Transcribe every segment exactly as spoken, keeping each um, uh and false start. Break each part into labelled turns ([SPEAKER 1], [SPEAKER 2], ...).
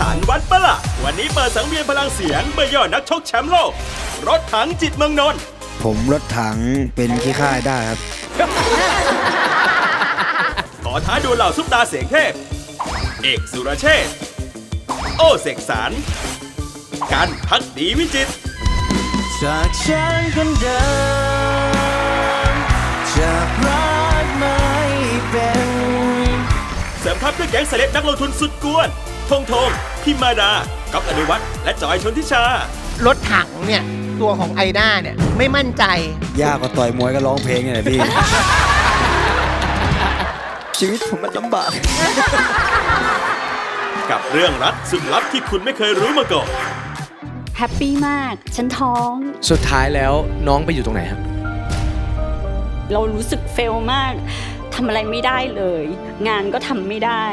[SPEAKER 1] ฉันวัดปะล่ะวันนี้เปิดสังเวียนพลังเสียงเมื่อย่อนักชกแชมป์โลกรถถังจิตเมืองนนท์
[SPEAKER 2] ผมรถถังเป็นขี้ข้าได้ครับ
[SPEAKER 1] ขอท้าดูเหล่าซุปตาเสียงเทพเอกสุรเชษฐ์โอเสกสรรกันพักดีวิจิตร
[SPEAKER 3] จากฉันคนเดิมจะรักไม่เป็น
[SPEAKER 1] เสริมทัพด้วยแก๊งเซเลบนักลงทุนสุดกวนธงธงพิมมาดาก๊อฟอนุวัฒน์และจอยชนทิชาร
[SPEAKER 4] ถถังเนี่ยตัวของไอด้าเนี่ยไม่มั่นใจ
[SPEAKER 2] ยากกว่าต่อยมวยก็ร้องเพลงไงพี่ ชีวิตผมมันลำบาก
[SPEAKER 1] กับเรื่องรักสุดลับที่คุณไม่เคยรู้มาก่อน
[SPEAKER 5] แฮปปี้มากฉันท้อง
[SPEAKER 6] สุดท้ายแล้วน้องไปอยู่ตรงไหนครับ
[SPEAKER 5] เรารู้สึกเฟลมากทำอะไรไม่ได้เลยงานก็ทำไม่ได้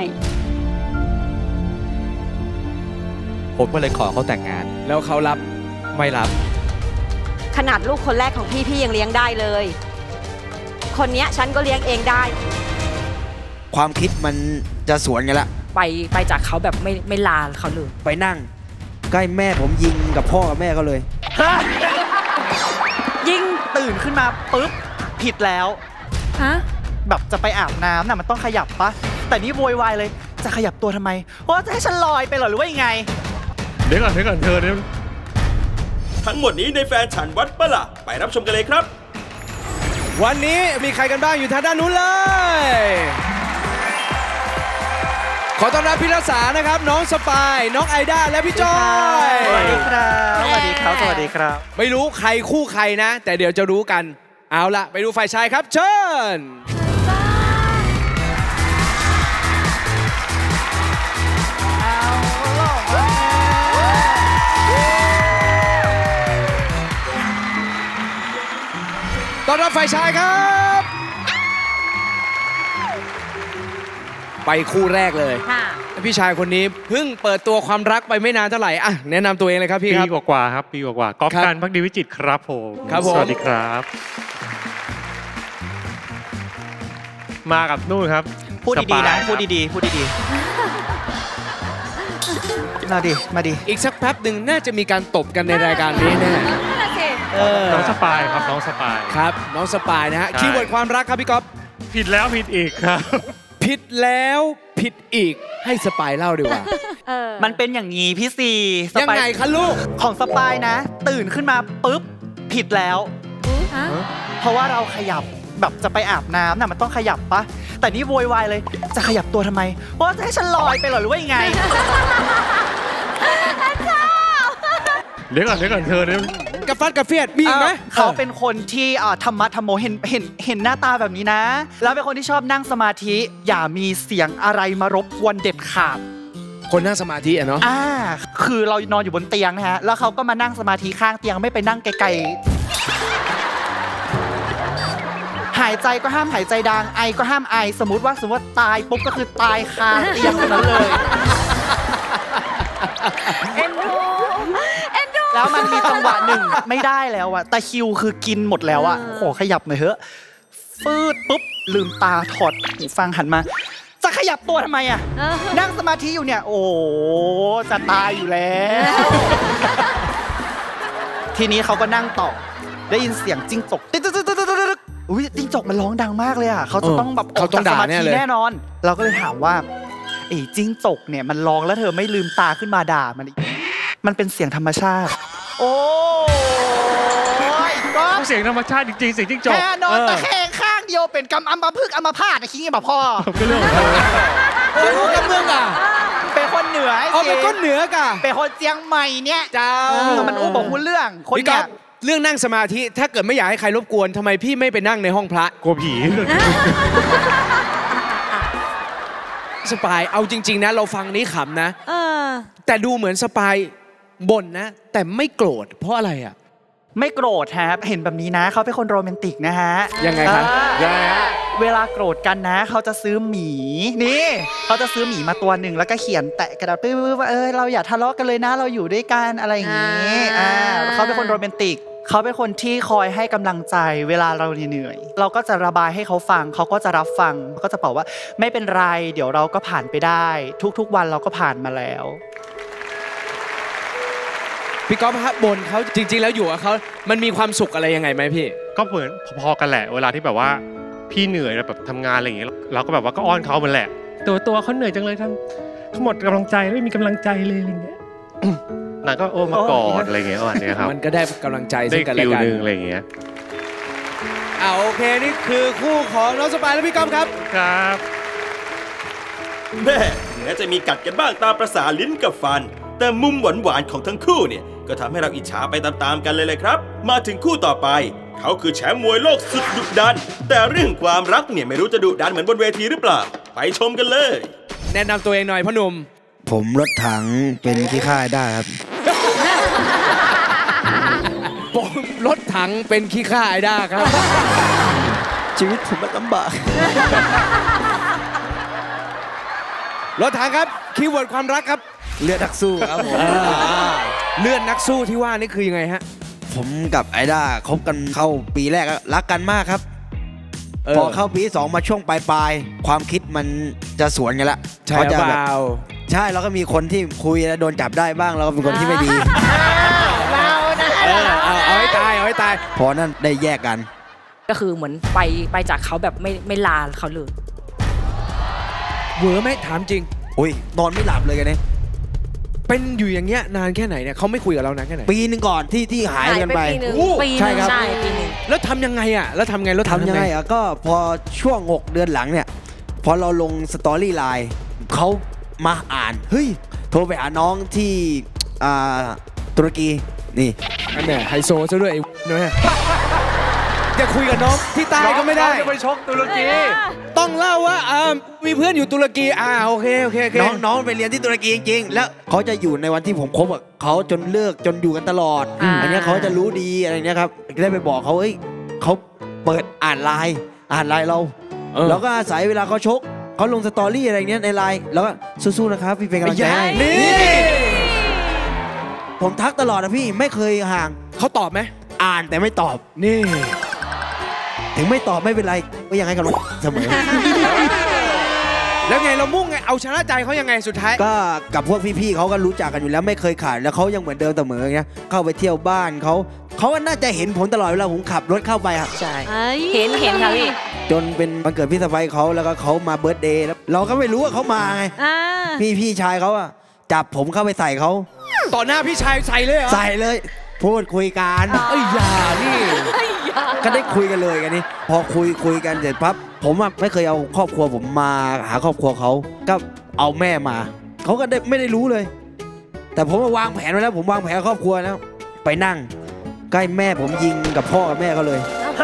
[SPEAKER 6] ผมก็เลยขอเขาแต่งงานแล้วเขารับไม่รับ
[SPEAKER 7] ขนาดลูกคนแรกของพี่พี่ยังเลี้ยงได้เลยคนนี้ฉันก็เลี้ยงเองได้
[SPEAKER 2] ความคิดมันจะสวนกันละ
[SPEAKER 7] ไปไปจากเขาแบบไม่ไม่ลาเขาเลย
[SPEAKER 2] ไปนั่งใกล้แม่ผมยิงกับพ่อกับแม่เขาเลย
[SPEAKER 8] ยิ่งตื่นขึ้นมาปุ๊บผิดแล้ว
[SPEAKER 7] ฮะ
[SPEAKER 8] แบบจะไปอาบน้ำน่ะมันต้องขยับปะแต่นี่โวยวายเลยจะขยับตัวทำไมว่าจะให้ฉันลอยไปเหรอหรือว่ายังไง
[SPEAKER 6] เดี๋ยวก่อนเดี๋ยวก่อนเธอเนี่ย
[SPEAKER 1] ทั้งหมดนี้ในแฟนฉันวัดปะล่ะไปรับชมกันเลยครับ
[SPEAKER 6] วันนี้มีใครกันบ้างอยู่ทางด้านนู้นเลยขอต้อนรับพี่รักษานะครับน้องสปายน้องไอด้าและพี่จอย
[SPEAKER 8] สวัสดีครับสวัสดีครับสวัสดีครับ
[SPEAKER 6] ไม่รู้ใครคู่ใครนะแต่เดี๋ยวจะรู้กันเอาล่ะไปดูฝ่ายชายครับเชิญต้อนรับฝ่ายชายครับไปคู่แรกเลยพี่ชายคนนี้เพิ่งเปิดตัวความรักไปไม่นานเท่าไหร่อ่ะแนะนำตัวเองเลยครับพี่ครับ
[SPEAKER 9] ปีกว่าๆครับปีกว่าๆก๊อฟกันพักดีวิจิตรครับผม
[SPEAKER 6] ครับผม
[SPEAKER 9] สวัสดีครับมากับนู่นครับ
[SPEAKER 8] พูดดีๆนะพูดดีๆพูดดีๆมาดิมาดิ
[SPEAKER 6] อีกสักแป๊บหนึ่งน่าจะมีการตบกันในรายการนี้แน่
[SPEAKER 9] น้องสปายครับน้องสปาย
[SPEAKER 6] ครับน้องสปายนะฮะคีย์เวิร์ดความรักครับพี่ก๊อฟ
[SPEAKER 9] ผิดแล้วผิดอีกครับ
[SPEAKER 6] ผิดแล้วผิดอีกให้สปายเล่าดีกว่า
[SPEAKER 8] มันเป็นอย่างนี้พี่ซี
[SPEAKER 6] ยังไงคะลูก
[SPEAKER 8] ของสปายนะตื่นขึ้นมาปุ๊บผิดแล้วเพราะว่าเราขยับแบบจะไปอาบน้ำน่ะมันต้องขยับปะแต่นี่โวยวายเลยจะขยับตัวทำไมว่าจะให้ฉันลอยไปเหรอหรือว่ายังไง
[SPEAKER 9] เดี๋ยวก่อนเดี๋ยวก่อนเธอเนี่ย
[SPEAKER 6] กระฟัดกระเฟียดมีไหม
[SPEAKER 8] เขาเป็นคนที่ธรรมะธรรมโมเห็นเห็นเห็นหน้าตาแบบนี้นะแล้วเป็นคนที่ชอบนั่งสมาธิอย่ามีเสียงอะไรมารบกวนเด็ดขาด
[SPEAKER 6] คนนั่งสมาธิอะเนาะ
[SPEAKER 8] อ่าคือเรานอนอยู่บนเตียงนะฮะแล้วเขาก็มานั่งสมาธิข้างเตียงไม่ไปนั่งไกลๆหายใจก็ห้ามหายใจดังไอก็ห้ามไอสมมติว่าสมมติว่าตายปุ๊บก็คือตายคาเตียงนั้นเลย
[SPEAKER 7] เอ็นดูเอ็นดู
[SPEAKER 8] แล้วมันมีจังหวะหนึ่งไม่ได้แล้วอะแต่คิวคือกินหมดแล้วอะโอ้ขยับหน่อยเถอะฟืดปุ๊บลืมตาถอดหูฟังหันมาจะขยับตัวทำไมอะนั่งสมาธิอยู่เนี่ยโอ้จะตายอยู่แล้วทีนี้เขาก็นั่งต่อได้ยินเสียงจิ้งจกติ๊ดติ๊ดติ๊ดติ๊ดอุ้ยจิ้งจกมันร้องดังมากเลยอะเขาจะต้องแบบออกจากสมาธิแน่นอนเราก็เลยถามว่าไอ้จิ้งจกเนี่ยมันร้องแล้วเธอไม่ลืมตาขึ้นมาด่ามันมันเป็นเสียงธรรมชาติโอ้ยก็
[SPEAKER 9] เสียงธรรมชาติจริงๆเสียงจิ้งจก
[SPEAKER 8] แค่นอนตะแคงข้างเดียวเป็นกำอัมพฤกษ์อัมพาตนะคิงแบบพ่อ
[SPEAKER 9] ก็เรื่องของ
[SPEAKER 6] เธอรู้กับเมืองอ่ะ
[SPEAKER 8] เป็นคนเหนือ
[SPEAKER 6] เอาเป็นคนเหนือกะ
[SPEAKER 8] เป็นคนเจียงใหม่เนี่ย
[SPEAKER 6] เจ้า
[SPEAKER 8] มันอู้บอกคุณเรื่องคนเนี่ย
[SPEAKER 6] เรื่องนั่งสมาธิถ้าเกิดไม่อยากให้ใครรบกวนทำไมพี่ไม่ไปนั่งในห้องพระ
[SPEAKER 9] กลัวผี
[SPEAKER 6] สปายเอาจริงๆนะเราฟังนี้ขำนะแต่ดูเหมือนสปายบ่นนะแต่ไม่โกรธเพราะอะไรอ่ะ
[SPEAKER 8] ไม่โกรธครับเห็นแบบนี้นะเขาเป็นคนโรแมนติกนะฮะ
[SPEAKER 6] ยังไงครับยังไงฮะ
[SPEAKER 8] เวลาโกรธกันนะเขาจะซื้อหมีนี่เขาจะซื้อหมีมาตัวหนึ่งแล้วก็เขียนแตะกระดาษปื้อว่าเออเราอย่าทะเลาะกันเลยนะเราอยู่ด้วยกันอะไรอย่างนี้อ่าเขาเป็นคนโรแมนติกเขาเป็นคนที่คอยให้กำลังใจเวลาเราเหนื่อยเราก็จะระบายให้เขาฟังเขาก็จะรับฟังก็จะบอกว่าไม่เป็นไรเดี๋ยวเราก็ผ่านไปได้ทุกๆวันเราก็ผ่านมาแล้ว
[SPEAKER 6] พี่ก๊อฟฮะบนเขาจริงๆแล้วอยู่กับเขามันมีความสุขอะไรยังไงไหมพี่
[SPEAKER 9] ก็เหมือนพอๆกันแหละเวลาที่แบบว่าพี่เหนื่อยแบบทำงานอะไรอย่างเงี้ยเราก็แบบว่าก็อ้อนเขาเหมือนแหละตัวตัวเขาเหนื่อยจังเลยทั้งเขาหมดกำลังใจไม่มีกำลังใจเลยอะไรเงี้ยนางก็โอ้มากอดอะไรเงี้ยวันนี้ครับ
[SPEAKER 6] มันก็ได้กำลังใจซึ่งกันและกัน
[SPEAKER 9] นึงอะไรเงี้ย
[SPEAKER 6] อ่าโอเคนี่คือคู่ของน้องสปายและพี่ก๊อฟครับ
[SPEAKER 9] ครับ
[SPEAKER 1] แม่แม้จะมีกัดกันบ้างตามประสาลิ้นกับฟันแต่มุมหวานๆของทั้งคู่เนี่ยก็ทำให้เราอิจฉาไปตามๆกันเลยเลยครับมาถึงคู่ต่อไปเขาคือแชมป์มวยโลกสุดดุดันแต่เรื่องความรักเนี่ยไม่รู้จะดุดันเหมือนบนเวทีหรือเปล่าไปชมกันเลย
[SPEAKER 6] แนะนำตัวเองหน่อยพ่อหนุ่ม
[SPEAKER 2] ผมรถถังเป็นขี้ข้าได้ครับ
[SPEAKER 6] ผมรถถังเป็นขี้ข้าไอ้ด้าครับ
[SPEAKER 2] ชีวิตผมมันลำบาก
[SPEAKER 6] รถถังครับคีย์เวิร์ดความรักครับ
[SPEAKER 2] เลือดนักสู้ครับผม
[SPEAKER 6] เลือดนักสู้ที่ว่านี่คือยังไงฮะ
[SPEAKER 2] ผมกับไอด้าคบกันเข้าปีแรกรักกันมากครับพอเข้าปีสองมาช่วงปลายๆความคิดมันจะสวนกันละ
[SPEAKER 6] ใช่เปล่า
[SPEAKER 2] ใช่แล้วก็มีคนที่คุยแล้วโดนจับได้บ้างแล้วก็เป็นคนที่ไม่ดี
[SPEAKER 4] เรานะ
[SPEAKER 6] เอาเอาให้ตายเอาให้ตาย
[SPEAKER 2] พอนั่นได้แยกกัน
[SPEAKER 7] ก็คือเหมือนไปไปจากเขาแบบไม่ไม่ลาเขาเลย
[SPEAKER 6] เวอร์ไหมถามจริง
[SPEAKER 2] อุ้ยนอนไม่หลับเลยกันเนี่ย
[SPEAKER 6] เป็นอยู่อย่างเงี้ยนานแค่ไหนเนี่ยเขาไม่คุยกับเรานานแค่ไหน
[SPEAKER 2] ปีนึงก่อนที่ที่หายกันไป
[SPEAKER 7] ใช่ครับปีนึง
[SPEAKER 6] แล้วทำยังไงอ่ะแล้วทำไงแล้ว
[SPEAKER 2] ทำยังไงอ่ะก็พอช่วงหกเดือนหลังเนี่ยพอเราลงสตอรี่ไลน์เขามาอ่านเฮ้ยโทรไปหาน้องที่อ่าตุรกีนี่
[SPEAKER 6] อันเนี้ยไฮโซซะด้วยไอ้เนี่ยจะคุยกับน้องที่ใต้ก็ไม่ได้
[SPEAKER 9] จะไปชกตุรกี
[SPEAKER 6] ต้องเล่าว่าอ่ามีเพื่อนอยู่ตุรกีอ่าโอเคโอเค
[SPEAKER 2] น้องน้องไปเรียนที่ตุรกีจริงๆแล้วเขาจะอยู่ในวันที่ผมคบกับเขาจนเลิกจนอยู่กันตลอดอันนี้เขาจะรู้ดีอะไรเนี้ยครับได้ไปบอกเขาเอ้ยเขาเปิดอ่านไลน์อ่านไลน์เราแล้วก็อาศัยเวลาเขาชกเขาลงสตอรี่อะไรเนี้ยในไลน์แล้วก็สู้ๆนะครับพี่เป็นกำลังใจให้นี่ผมทักตลอดนะพี่ไม่เคยห่าง
[SPEAKER 6] เขาตอบไหม
[SPEAKER 2] อ่านแต่ไม่ตอบ
[SPEAKER 6] นี่
[SPEAKER 2] ถึงไม่ตอบไม่เป็นไรก็ยังให้กำลังเสมอ
[SPEAKER 6] แล้วไงเรามุ่งไงเอาชนะใจเขายังไงสุดท้าย
[SPEAKER 2] ก็กับพวกพี่ๆเขาก็รู้จักกันอยู่แล้วไม่เคยขาดแล้วเขายังเหมือนเดิมเสมอเงี้ยเข้าไปเที่ยวบ้านเขาเขาก็น่าจะเห็นผมตลอดเวลาผมขับรถเข้าไปครับ
[SPEAKER 7] ใช่เห็นเห็นค่ะพี่
[SPEAKER 2] จนเป็นวันเกิดพี่สะใภ้เขาแล้วก็เขามาเบิร์ธเดย์แล้วเราก็ไม่รู้ว่าเขามาไงพี่พี่ชายเขาอะจับผมเข้าไปใส่เขา
[SPEAKER 6] ต่อหน้าพี่ชายใส่เลยเหรอ
[SPEAKER 2] ใส่เลยพูดคุยกัน
[SPEAKER 6] เอ้ยอย่านี่
[SPEAKER 2] ก็ได้คุยกันเลยกันนี่พอคุยคุยกันเสร็จปั๊บผมอะไม่เคยเอาครอบครัวผมมาหาครอบครัวเขาก็เอาแม่มาเขาก็ได้ไม่ได้รู้เลยแต่ผมวางแผนไว้แล้วผมวางแผนครอบครัวแล้วไปนั่งใกล้แม่ผมยิงกับพ่อกับแม่เขาเลย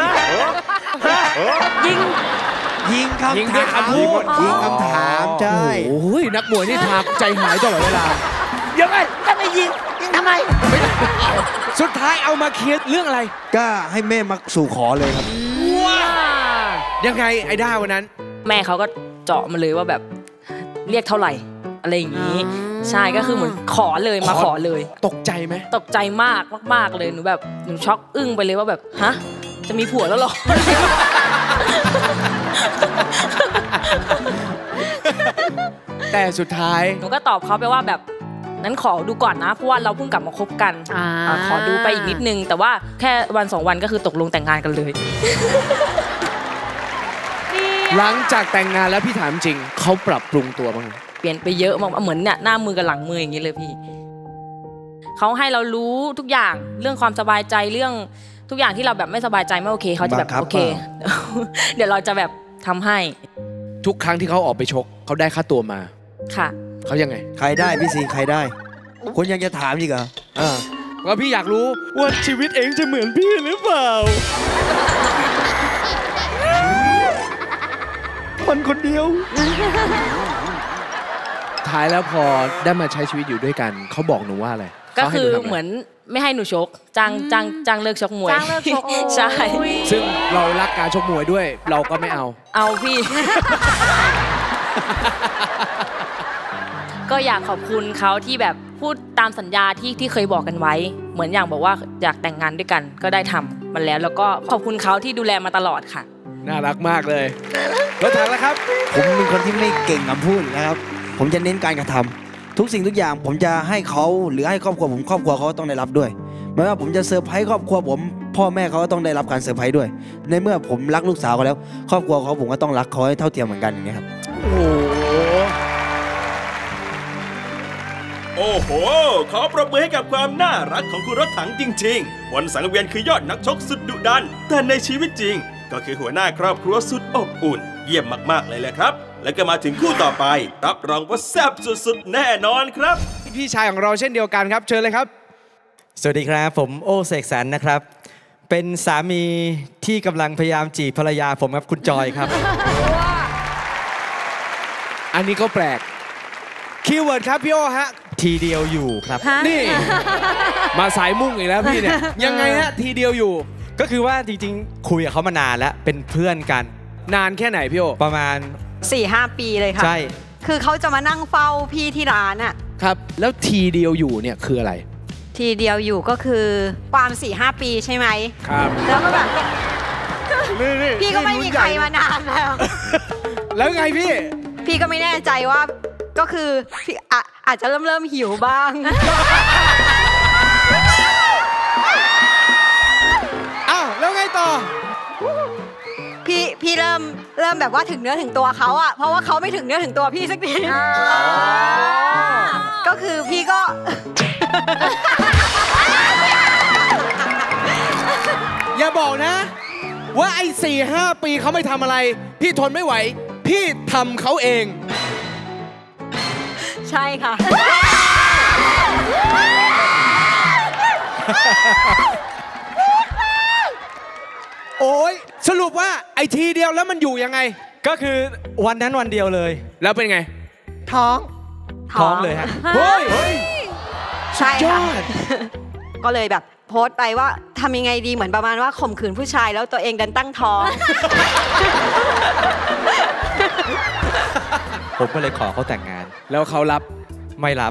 [SPEAKER 7] ยิง
[SPEAKER 2] ยิงคำถามยิงคำถามใช่
[SPEAKER 6] โอ้ยนักมวยนี่ทักใจหายตลอดเวลา
[SPEAKER 4] เดี๋ยวไงถ้าไม่ยิงยิงทำไม
[SPEAKER 6] สุดท้ายเอามาเคลียร์เรื่องอะไร
[SPEAKER 2] ก็ให้แม่มาสู่ขอเลยครับ
[SPEAKER 6] ว้ายังไงไอ้ด้าวันนั้น
[SPEAKER 7] แม่เขาก็เจาะมาเลยว่าแบบเรียกเท่าไหร่อะไรอย่างนี้ใช่ก็คือเหมือนขอเลยมาขอเลย
[SPEAKER 6] ตกใจไหม
[SPEAKER 7] ตกใจมากมากๆเลยหนูแบบหนูช็อกอึ้งไปเลยว่าแบบฮะจะมีผัวแล้วหรอ
[SPEAKER 6] แต่สุดท้าย
[SPEAKER 7] หนูก็ตอบเขาไปว่าแบบนั้นขอดูก่อนนะเพราะว่าเราเพิ่งกลับมาคบกันขอดูไปอีกนิดนึงแต่ว่าแค่วันสองวันก็คือตกลงแต่งงานกันเลย
[SPEAKER 6] หลังจากแต่งงานแล้วพี่ถามจริงเขาปรับปรุงตัวบ้าง
[SPEAKER 7] เปลี่ยนไปเยอะมากเหมือนเนี่ยหน้ามือกับหลังมืออย่างนี้เลยพี่เขาให้เรารู้ทุกอย่างเรื่องความสบายใจเรื่องทุกอย่างที่เราแบบไม่สบายใจไม่โอเคเขาจะแบบโอเคเดี๋ยวเราจะแบบทำให้
[SPEAKER 6] ทุกครั้งที่เขาออกไปชกเขาได้ค่าตัวมา
[SPEAKER 7] ค่ะ
[SPEAKER 6] เขายังไง
[SPEAKER 2] ใครได้พี่ซีใครได้คุณยังจะถามอีกเหรอ
[SPEAKER 6] อ่าว่าพี่อยากรู้ว่าชีวิตเองจะเหมือนพี่หรือเปล่า
[SPEAKER 2] มันคนเดียว
[SPEAKER 6] ท้ายแล้วพอได้มาใช้ชีวิตอยู่ด้วยกันเขาบอกหนูว่าอะไร
[SPEAKER 7] ก็คือเหมือนไม่ให้หนูชกจ้างจ้างจ้างเลิกชกมวย
[SPEAKER 4] จ้างเลิกชก
[SPEAKER 7] ใช่
[SPEAKER 6] ซึ่งเรารักการชกมวยด้วยเราก็ไม่เอา
[SPEAKER 7] เอาพี่ก็อยากขอบคุณเขาที่แบบพูดตามสัญญาที่ที่เคยบอกกันไว้เหมือนอย่างบอกว่าอยากแต่งงานด้วยกันก็ได้ทำมันแล้วแล้วก็ขอบคุณเขาที่ดูแลมาตลอดค่ะ
[SPEAKER 6] น่ารักมากเลยรถถังแล้วครับ
[SPEAKER 2] ผมเป็นคนที่ไม่เก่งคำพูดนะครับผมจะเน้นการกระททุกสิ่งทุกอย่างผมจะให้เขาหรือให้ครอบครัวผมครอบครัวเขาต้องได้รับด้วยไม่ว่าผมจะเซอร์ไพรส์ครอบครัวผมพ่อแม่เขาก็ต้องได้รับการเซอร์ไพรส์ด้วยในเมื่อผมรักลูกสาวเขาแล้วครอบครัวเขาผมก็ต้องรักเขาให้เท่าเทียมเหมือนกันอย่างนี้ครับ
[SPEAKER 6] โอ้โห
[SPEAKER 1] โอ้โหขอปรบมือให้กับความน่ารักของคุณรถถังจริงๆบนสังเวียนคือยอดนักชกสุดดุดันแต่ในชีวิตจริงก็คือหัวหน้าครอบครัวสุดอบอุ่นเยี่ยมมากๆเลยแหละครับและก็มาถึงคู่ต่อไปรับรองว่าแซ่บสุดๆแน่นอนครับ
[SPEAKER 6] พี่ชายของเราเช่นเดียวกันครับเชิญเลยครับ
[SPEAKER 10] สวัสดีครับผมโอเสกสรรนะครับเป็นสามีที่กำลังพยายามจีบภรรยาผมครับคุณจอยครับ
[SPEAKER 6] อันนี้ก็แปลกคีย์เวิร์ดครับพี่โอฮะ
[SPEAKER 10] ทีเดียวอยู่ครับ
[SPEAKER 6] นี่มาสายมุ่งอีกแล้วพี่เนี่ยยังไงฮะทีเดียวอยู่
[SPEAKER 10] ก็คือว่าจริงๆคุยกับเขามานานแล้วเป็นเพื่อนกัน
[SPEAKER 6] นานแค่ไหนพี่โอ
[SPEAKER 10] ประมาณ
[SPEAKER 11] สี่ห้า ปีเลยค่ะ
[SPEAKER 10] ใช่
[SPEAKER 11] คือเขาจะมานั่งเฝ้าพี่ที่ร้านอะ
[SPEAKER 6] ครับแล้วทีเดียวอยู่เนี่ยคืออะไร
[SPEAKER 11] ทีเดียวอยู่ก็คือความ สี่ห้า ปีใช่ไหม
[SPEAKER 6] ครับ
[SPEAKER 11] แล้วก็แบบพี่ก็ไม่มีใครมานานแล้ว
[SPEAKER 6] แล้วไงพี่
[SPEAKER 11] พี่ก็ไม่แน่ใจว่าก็คือพี่อ่ะอาจจะเริ่มเริ่มหิวบ้าง
[SPEAKER 6] อ้าวแล้วไงต่อ
[SPEAKER 11] พี่พี่เริ่มเริ่มแบบว่าถึงเนื้อถึงตัวเขาอะเพราะว่าเขาไม่ถึงเนื้อถึงตัวพี่สักทีก็คือพี่ก็
[SPEAKER 6] อย่าบอกนะว่าไอ้สี่ห้าปีเขาไม่ทำอะไรพี่ทนไม่ไหวพี่ทำเขาเอง
[SPEAKER 11] ใช่ค่ะ
[SPEAKER 6] โอ้ยสรุปว่าไอ้ทีเดียวแล้วมันอยู่ยังไง
[SPEAKER 10] ก็คือวันนั้นวันเดียวเลย
[SPEAKER 6] แล้วเป็นไง
[SPEAKER 11] ท้อง
[SPEAKER 10] ท้องเลยฮะ
[SPEAKER 6] เฮ้ย
[SPEAKER 11] ใช่ค่ะก็เลยแบบโพสต์ไปว่าทำยังไงดีเหมือนประมาณว่าข่มขืนผู้ชายแล้วตัวเองดันตั้งท้อง
[SPEAKER 10] ผมก็เลยขอเขาแต่งงาน
[SPEAKER 6] แล้วเขารับ
[SPEAKER 10] ไม่รับ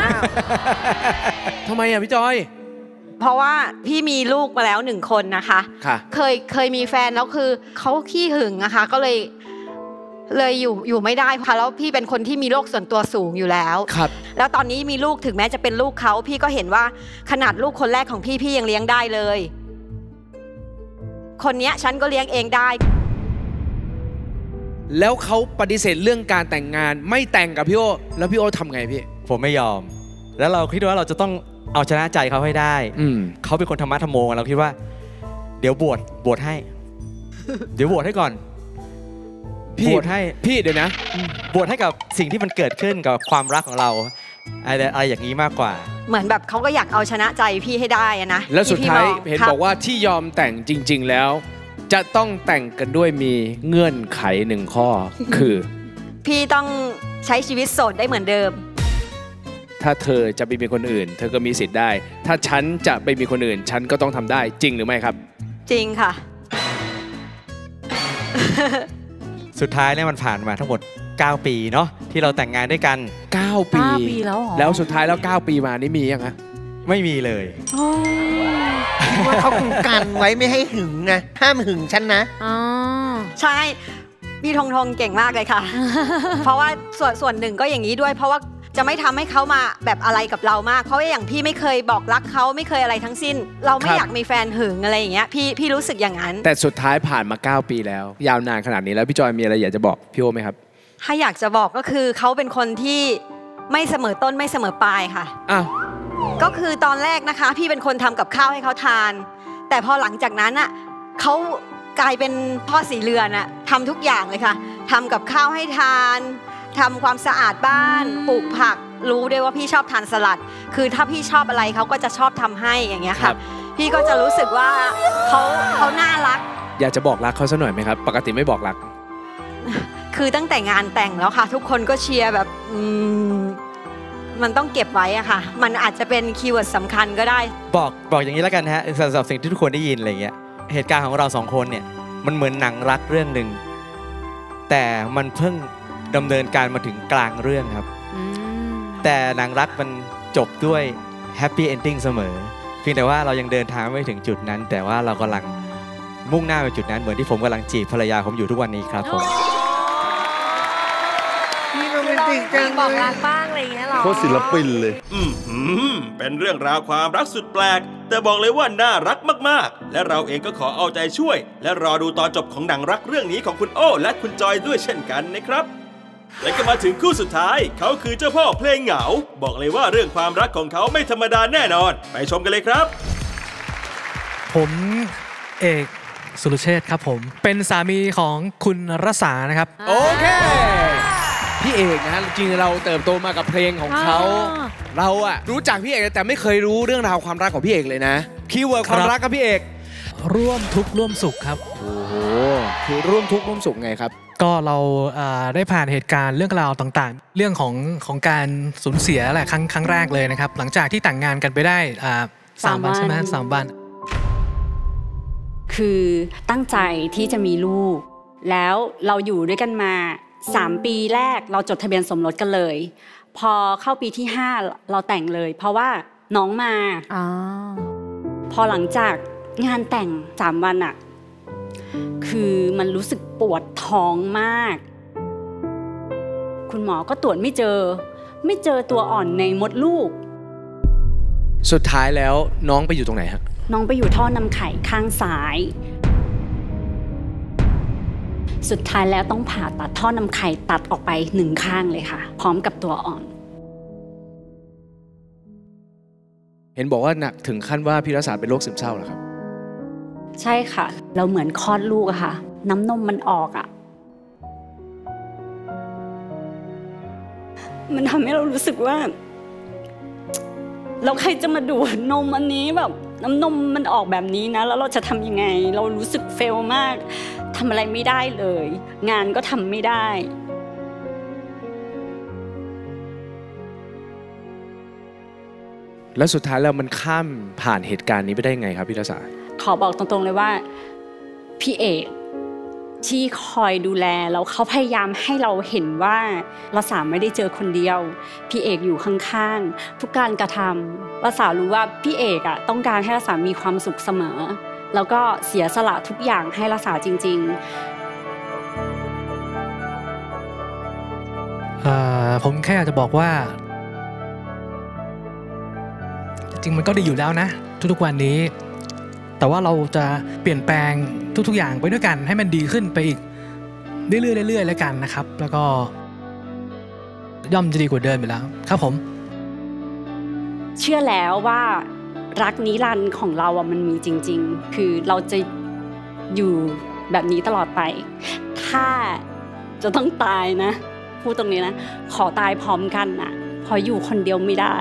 [SPEAKER 6] ทำไมอ่ะพี่จอย
[SPEAKER 11] เพราะว่าพี่มีลูกมาแล้วหนึ่งคนนะคะเคยเคยมีแฟนแล้วคือเขาขี้หึงนะคะก็เลยเลยอยู่อยู่ไม่ได้ค่ะแล้วพี่เป็นคนที่มีโรคส่วนตัวสูงอยู่แล้ว
[SPEAKER 6] ครับ
[SPEAKER 11] แล้วตอนนี้มีลูกถึงแม้จะเป็นลูกเขาพี่ก็เห็นว่าขนาดลูกคนแรกของพี่พี่ยังเลี้ยงได้เลยคนนี้ฉันก็เลี้ยงเองได้
[SPEAKER 6] แล้วเขาปฏิเสธเรื่องการแต่งงานไม่แต่งกับพี่โอแล้วพี่โอทำไงพี่
[SPEAKER 10] ผมไม่ยอมแล้วเราคิดว่าเราจะต้องเอาชนะใจเขาให้ได้เขาเป็นคนธรรมะธรรมโมเราคิดว่าเดี๋ยวบวชบวชให้เดี๋ยวบวชให้ก่อนบวชให้
[SPEAKER 6] พี่เดี๋ยวนะ
[SPEAKER 10] บวชให้กับสิ่งที่มันเกิดขึ้นกับความรักของเราอะไรอะไรอย่างนี้มากกว่า
[SPEAKER 11] เหมือนแบบเขาก็อยากเอาชนะใจพี่ให้ได้นะ
[SPEAKER 6] แล้วสุดท้ายเห็นบอกว่าที่ยอมแต่งจริงๆแล้วจะต้องแต่งกันด้วยมีเงื่อนไขหนึ่งข้อคือ
[SPEAKER 11] พี่ต้องใช้ชีวิตโสดได้เหมือนเดิม
[SPEAKER 6] ถ้าเธอจะไปมีคนอื่นเธอก็มีสิทธิ์ได้ถ้าฉันจะไปมีคนอื่นฉันก็ต้องทำได้จริงหรือไม่ครับ
[SPEAKER 11] จริงค่ะ
[SPEAKER 10] สุดท้ายเนี่ยมันผ่านมาทั้งหมดเก้าปีเนาะที่เราแต่งงานด้วยกัน
[SPEAKER 6] เก้าปีแล้วแล้วสุดท้ายแล้วเก้าปีมานี่มียังฮะ
[SPEAKER 10] ไม่มีเลย
[SPEAKER 4] เขาคงกันไว้ไม่ให้หึงไงห้ามหึงฉันนะ
[SPEAKER 11] อ๋อใช่พี่ธงธงเก่งมากเลยค่ะ เพราะว่าส่วนส่วนหนึ่งก็อย่างนี้ด้วยเพราะว่าจะไม่ทำให้เขามาแบบอะไรกับเรามากเพราะว่าอย่างพี่ไม่เคยบอกรักเขาไม่เคยอะไรทั้งสิ้นเราไม่อยากมีแฟนหึงอะไรอย่างเงี้ยพี่พี่รู้สึกอย่างนั้น
[SPEAKER 6] แต่สุดท้ายผ่านมาเก้าปีแล้วยาวนานขนาดนี้แล้วพี่จอยมีอะไรอยากจะบอกพี่โอไหมครับ
[SPEAKER 11] ถ้าอยากจะบอกก็คือเขาเป็นคนที่ไม่เสมอต้นไม่เสมอปลายค่ะ
[SPEAKER 6] อ้าว
[SPEAKER 11] ก็คือตอนแรกนะคะพี่เป็นคนทำกับข้าวให้เขาทานแต่พอหลังจากนั้นอ่ะเขากลายเป็นพ่อสีเรือนอะทำทุกอย่างเลยค่ะทำกับข้าวให้ทานทำความสะอาดบ้านปลูกผักรู้ด้วยว่าพี่ชอบทานสลัดคือถ้าพี่ชอบอะไรเขาก็จะชอบทำให้อย่างเงี้ยค่ะพี่ก็จะรู้สึกว่าเขาเขาน่ารัก
[SPEAKER 6] อยากจะบอกรักเขาสักหน่อยไหมครับปกติไม่บอกรัก
[SPEAKER 11] คือตั้งแต่งานแต่งแล้วค่ะทุกคนก็เชียร์แบบมันต้องเก็บไว้อะค่ะมันอาจจะเป็นคีย์เวิร์ดสำคัญก็ได้
[SPEAKER 10] บอกบอกอย่างนี้แล้วกันฮะสำหรับสิ่งที่ทุกคนได้ยินอะไรเงี้ยเหตุการณ์ของเราสองคนเนี่ยมันเหมือนหนังรักเรื่องหนึ่งแต่มันเพิ่งดำเนินการมาถึงกลางเรื่องครับแต่หนังรักมันจบด้วยแฮปปี้เอนดิ้งเสมอเพียงแต่ว่าเรายังเดินทางไม่ถึงจุดนั้นแต่ว่าเรากำลังมุ่งหน้าไปจุดนั้นเหมือนที่ผมกำลังจีบภรรยาผมอยู่ทุกวันนี้ครับผม
[SPEAKER 4] นี่โรแมนติกจัง
[SPEAKER 7] บอกรักบ้างอะไรเงี้ยหรอ
[SPEAKER 12] โคตรศิลปินเลย
[SPEAKER 1] อืมเป็นเรื่องราวความรักสุดแปลกแต่บอกเลยว่าน่ารักมากๆและเราเองก็ขอเอาใจช่วยและรอดูตอนจบของหนังรักเรื่องนี้ของคุณโอ้และคุณจอยด้วยเช่นกันนะครับและก็มาถึงคู่สุดท้ายเขาคือเจ้าพ่อเพลงเหงาบอกเลยว่าเรื่องความรักของเขาไม่ธรรมดาแน่นอนไปชมกันเลยครับ
[SPEAKER 13] ผมเอกสุรเชษฐ์ครับผมเป็นสามีของคุณรสานะครับ
[SPEAKER 6] โอเคพี่เอกนะฮะจริงเราเติบโตมากับเพลงของเขาเราอะรู้จักพี่เอกแต่ไม่เคยรู้เรื่องราวความรักของพี่เอกเลยนะคีย์เวิร์ดความรักกับพี่เอก
[SPEAKER 13] ร่วมทุกข์ร่วมสุขครับ
[SPEAKER 6] โอ้โหคือร่วมทุกข์ร่วมสุขไงครับ
[SPEAKER 13] ก็เราได้ผ่านเหตุการณ์เรื่องราวต่างๆเรื่องของของการสูญเสียแหละครั้งครั้งแรกเลยนะครับหลังจากที่แต่งงานกันไปได้สามวันใช่ไหมสามวัน
[SPEAKER 5] คือตั้งใจที่จะมีลูกแล้วเราอยู่ด้วยกันมาสามปีแรกเราจดทะเบียนสมรสกันเลยพอเข้าปีที่ห้าเราแต่งเลยเพราะว่าน้องมาอ๋อพอหลังจากงานแต่งสามวันอะคือมันรู้สึกปวดท้องมากคุณหมอก็ตรวจไม่เจอไม่เจอตัวอ่อนในมดลูก
[SPEAKER 6] สุดท้ายแล้วน้องไปอยู่ตรงไหนฮะ
[SPEAKER 5] น้องไปอยู่ท่อนำไข่ข้างซ้ายสุดท้ายแล้วต้องผ่าตัดท่อนำไข่ตัดออกไปหนึ่งข้างเลยค่ะพร้อมกับตัวอ่อน
[SPEAKER 6] เห็นบอกว่าหนักถึงขั้นว่าพี่รัศาเป็นโรคซึมเศร้าเหรอครับ
[SPEAKER 5] ใช่ค่ะเราเหมือนคลอดลูกอะค่ะน้ำนมมันออกอะมันทำให้เรารู้สึกว่าเราใครจะมาดูดนมอันนี้แบบน้ำนมมันออกแบบนี้นะแล้วเราจะทำยังไงเรารู้สึกเฟลมากทำอะไรไม่ได้เลยงานก็ทำไม่ได้
[SPEAKER 6] แล้วสุดท้ายแล้วมันข้ามผ่านเหตุการณ์นี้ไปได้ไงครับพี่รัศา
[SPEAKER 5] ขอบอกตรงๆเลยว่าพี่เอกที่คอยดูแลแล้วเขาพยายามให้เราเห็นว่ารัศาไม่ได้เจอคนเดียวพี่เอกอยู่ข้างๆทุกการกระทำรัศารู้ว่าพี่เอกอะต้องการให้รัศามีความสุขเสมอแล้วก็เสียสละทุกอย่างให้รัศาจริง
[SPEAKER 13] ๆผมแค่อยากจะบอกว่าจริงมันก็ดีอยู่แล้วนะทุกๆวันนี้แต่ว่าเราจะเปลี่ยนแปลงทุกๆอย่างไปด้วยกันให้มันดีขึ้นไปอีกเรื่อยๆเรื่อยๆแล้วกันนะครับแล้วก็ย่อมจะดีกว่าเดิมอยู่แล้วครับผม
[SPEAKER 5] เชื่อแล้วว่ารักนิรันดร์ของเราอ่ะมันมีจริงๆคือเราจะอยู่แบบนี้ตลอดไปถ้าจะต้องตายนะพูดตรงนี้นะขอตายพร้อมกันนะพออยู่คนเดียวไม่ได้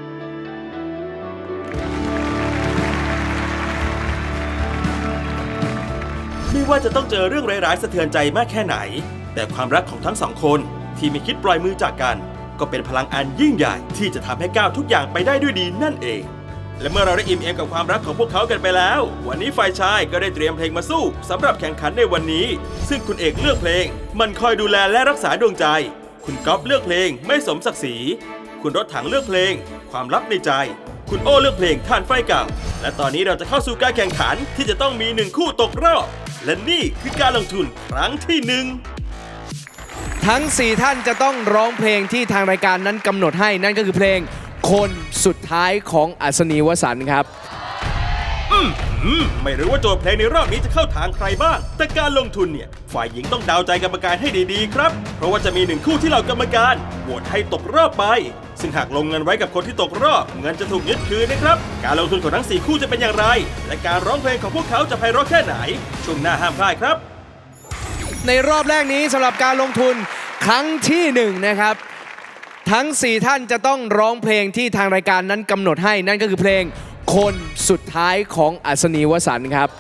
[SPEAKER 1] ไม่ว่าจะต้องเจอเรื่องร้ายๆสะเทือนใจมากแค่ไหนแต่ความรักของทั้งสองคนที่ไม่คิดปล่อยมือจากกันก็เป็นพลังอันยิ่งใหญ่ที่จะทำให้ก้าวทุกอย่างไปได้ด้วยดีนั่นเองและเมื่อเราได้อิ่มเอมกับความรักของพวกเขากันไปแล้ววันนี้ฝ่ายชายก็ได้เตรียมเพลงมาสู้สำหรับแข่งขันในวันนี้ซึ่งคุณเอกเลือกเพลงมันคอยดูแลและรักษาดวงใจคุณก๊อฟเลือกเพลงไม่สมศักดิ์ศรีคุณรถถังเลือกเพลงความลับในใจคุณโอ้เลือกเพลงท่านไฟเก่าและตอนนี้เราจะเข้าสู่การแข่งขันที่จะต้องมีหนึ่งคู่ตกรอบและนี่คือการลงทุนครั้งที่หนึ่ง
[SPEAKER 6] ทั้งสี่ท่านจะต้องร้องเพลงที่ทางรายการนั้นกำหนดให้นั่นก็คือเพลงคนสุดท้ายของอัศนีวสันต์ครับ
[SPEAKER 1] อืมไม่รู้ว่าโจทย์เพลงในรอบนี้จะเข้าทางใครบ้างแต่การลงทุนเนี่ยฝ่ายหญิงต้องเดาใจกรรมการให้ดีๆครับเพราะว่าจะมีหนึ่งคู่ที่เรากรรมการโหวตให้ตกรอบไปซึ่งหากลงเงินไว้กับคนที่ตกรอบเงินจะถูกยึดคืนนะครับการลงทุนของทั้งสี่คู่จะเป็นอย่างไรและการร้องเพลงของพวกเขาจะไพเราะแค่ไหนช่วงหน้าห้ามพลาดครับ
[SPEAKER 6] ในรอบแรกนี้สำหรับการลงทุนครั้งที่หนึ่งนะครับทั้งสี่ท่านจะต้องร้องเพลงที่ทางรายการนั้นกำหนดให้นั่นก็คือเพลงคนสุดท้ายของอัศนีวสันต์ครับ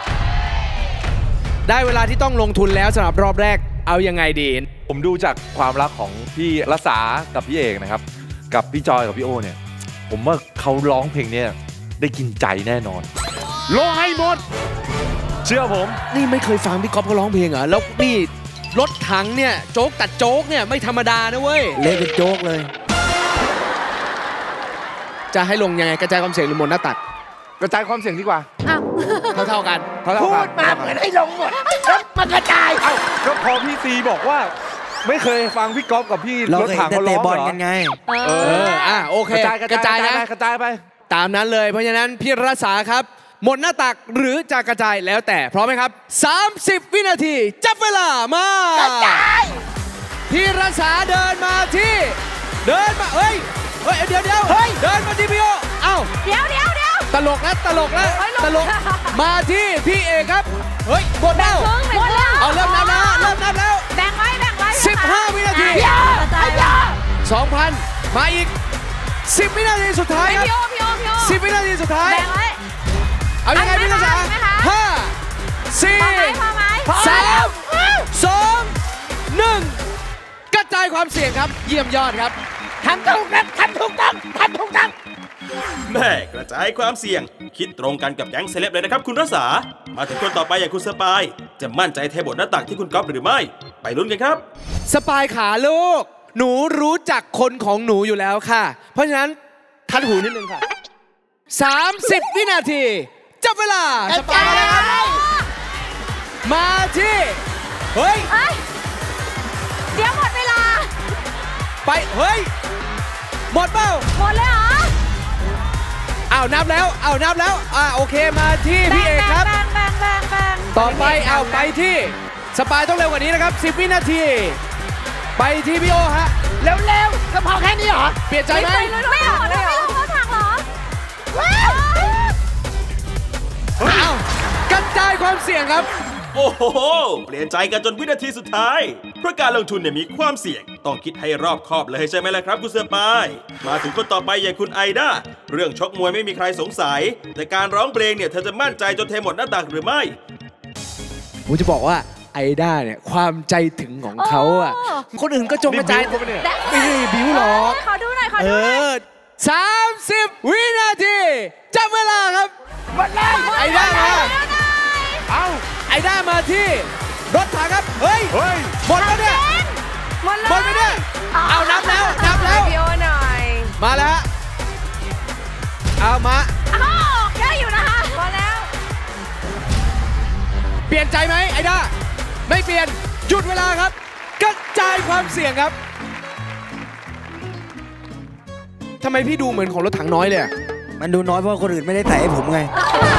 [SPEAKER 6] ได้เวลาที่ต้องลงทุนแล้วสำหรับรอบแรกเอายังไงดี
[SPEAKER 12] ผมดูจากความรักของพี่รัศากับพี่เอกนะครับกับพี่จอยกับพี่โอเนี่ยผมว่าเขาร้องเพลงนี้ได้กินใจแน่นอนลงให้หมดเชื่อผม
[SPEAKER 6] นี่ไม่เคยฟังพี่ก๊อฟเขาร้องเพลงเหรอแล้วนี่รถถังเนี่ยโจ๊กตัดโจ๊กเนี่ยไม่ธรรมดานะเว้ย
[SPEAKER 2] เล่นเป็นโจ๊กเลย
[SPEAKER 6] จะให้ลงยังไงกระจายความเสี่ยงหรือหมดหน้าตัด
[SPEAKER 12] กระจายความเสี่ยงดีกว่า
[SPEAKER 6] เท่าเท่ากัน
[SPEAKER 4] พูดมาเหมือนให้ลงหมดแล้วมากระจาย
[SPEAKER 12] เอ้าก็พอพี่ซีบอกว่าไม่เคยฟังพี่ก๊อฟกับพี่
[SPEAKER 2] เรา
[SPEAKER 12] รถ
[SPEAKER 2] เคย
[SPEAKER 12] ถังเขาร้
[SPEAKER 2] เตะ
[SPEAKER 12] อง
[SPEAKER 2] บอล
[SPEAKER 12] เหรอ
[SPEAKER 2] กันไง
[SPEAKER 6] เอออ่ะโอเค
[SPEAKER 12] กระจายกระจาย
[SPEAKER 6] นะ
[SPEAKER 12] กระจายไป
[SPEAKER 6] ตามนั้นเลยเพราะฉะนั้นพี่รัษาครับหมดหน้าตักหรือจะกระจายแล้วแต่พร้อมไหมครับสามสิบวินาทีจับเวลามากระจายพี่รัษาเดินมาที่เดินมาเฮ้ยเฮ้ยเดี๋ยวเดี๋ยวเฮ้ยเดินมาที่พี่โอเอ้า
[SPEAKER 11] เดี๋ยวเดี๋ยวเดี๋ยว
[SPEAKER 6] ตลกแล้วตลกแล้วตลกมาที่พี่เอกครับเฮ้ยหมดแล้ว
[SPEAKER 11] หมดแล้ว
[SPEAKER 6] เอาเริ่มนับแล้วเริ่มนับแล้ว
[SPEAKER 11] แบ่งไว้แบ่งไว้
[SPEAKER 6] สิบห้าวินาที
[SPEAKER 11] เยอะเยอะ
[SPEAKER 6] สองพันมาอีกสิบวินาทีสุดท้ายครับ
[SPEAKER 11] พี่โอพี่โอพี่โอ
[SPEAKER 6] สิบวินาทีสุดท้าย
[SPEAKER 11] แบ่งไว้
[SPEAKER 6] เอายังไงพี่รัษาห้าสี่
[SPEAKER 11] พอไหมพอไหม
[SPEAKER 6] สามสองหนึ่งกระจายความเสี่ยงครับเยี่ยมยอดครับ
[SPEAKER 4] ทำถูกนะทำถูกต้องทำถูกต้อง
[SPEAKER 1] แม่กระจายความเสี่ยง คิดตรงกันกับแก๊งเซเลบเลยนะครับคุณรัษามาถึงคนต่อไปอย่างคุณสปายจะมั่นใจเทบทหน้าตักที่คุณก๊อฟหรือไม่ไปลุ้นกันครับ
[SPEAKER 6] สปายขาลูกหนูรู้จักคนของหนูอยู่แล้วค่ะ เพราะฉะนั้นทัดหูนิดนึงค่ะสามสิบวินาทีจับเวลาสปายมาเลยครับมาที่เฮ้ย
[SPEAKER 11] เดี๋ยวหมดเวลา
[SPEAKER 6] ไปเฮ้ยหมดเปล่า
[SPEAKER 11] หมดเลยเหรอ
[SPEAKER 6] อ้าวนับแล้วอ้าวนับแล้วอ่าโอเคมาที่พี่เอกครับ
[SPEAKER 11] แบ่งแบ่งแบ่งแบ่ง
[SPEAKER 6] ต่อไปเอาไปที่สปายต้องเร็วกว่านี้นะครับสิบวินาทีไปที่พี่โอฮะ
[SPEAKER 4] เร็วๆก็พอแค่นี้เหรอ
[SPEAKER 6] เปลี่ยนใจไหม
[SPEAKER 11] ไม่หรอไม่ลงรถถังเหรอ
[SPEAKER 6] อ้าวกระจายความเสี่ยงครับ
[SPEAKER 1] โอ้โหเปลี่ยนใจกันจนวินาทีสุดท้ายเพราะการลงทุนเนี่ยมีความเสี่ยงต้องคิดให้รอบคอบเลยใช่ไหมล่ะครับคุณเสือปายมาถึงคนต่อไปอย่างคุณไอด้าเรื่องชกมวยไม่มีใครสงสัยแต่การร้องเพลงเนี่ยเธอจะมั่นใจจนเทหมดหน้าตักหรือไม่
[SPEAKER 6] ผมจะบอกว่าไอด้าเนี่ยความใจถึงของเขาอ่ะคนอื่นก็จงกระจายไม่ได้บิ้วหรอก
[SPEAKER 11] ขอดูหน่อยขอ
[SPEAKER 6] เอ
[SPEAKER 11] ดูหน่อย
[SPEAKER 6] อสามสิบวินาทีจับเวลาครับ
[SPEAKER 4] หมดแล้ว
[SPEAKER 6] ไอด้ามาเอาไอด้ามาที่รถถังครับเฮ้ยหมดแล้วเนี่ย
[SPEAKER 11] หมดเลย
[SPEAKER 6] หมดไปเนี่ยเอานับแล้วนับแล้ว
[SPEAKER 11] พี่โอหน่อย
[SPEAKER 6] มาแล้วฮะเอามา
[SPEAKER 11] อ้าวเยอะอยู่นะคะพอแล้ว
[SPEAKER 6] เปลี่ยนใจไหมไอด้าไม่เปลี่ยนหยุดเวลาครับกระจายความเสี่ยงครับทำไมพี่ดูเหมือนของรถถังน้อยเลยอะ
[SPEAKER 2] มันดูน้อยเพราะคนอื่นไม่ได้ใส่ให้ผมไง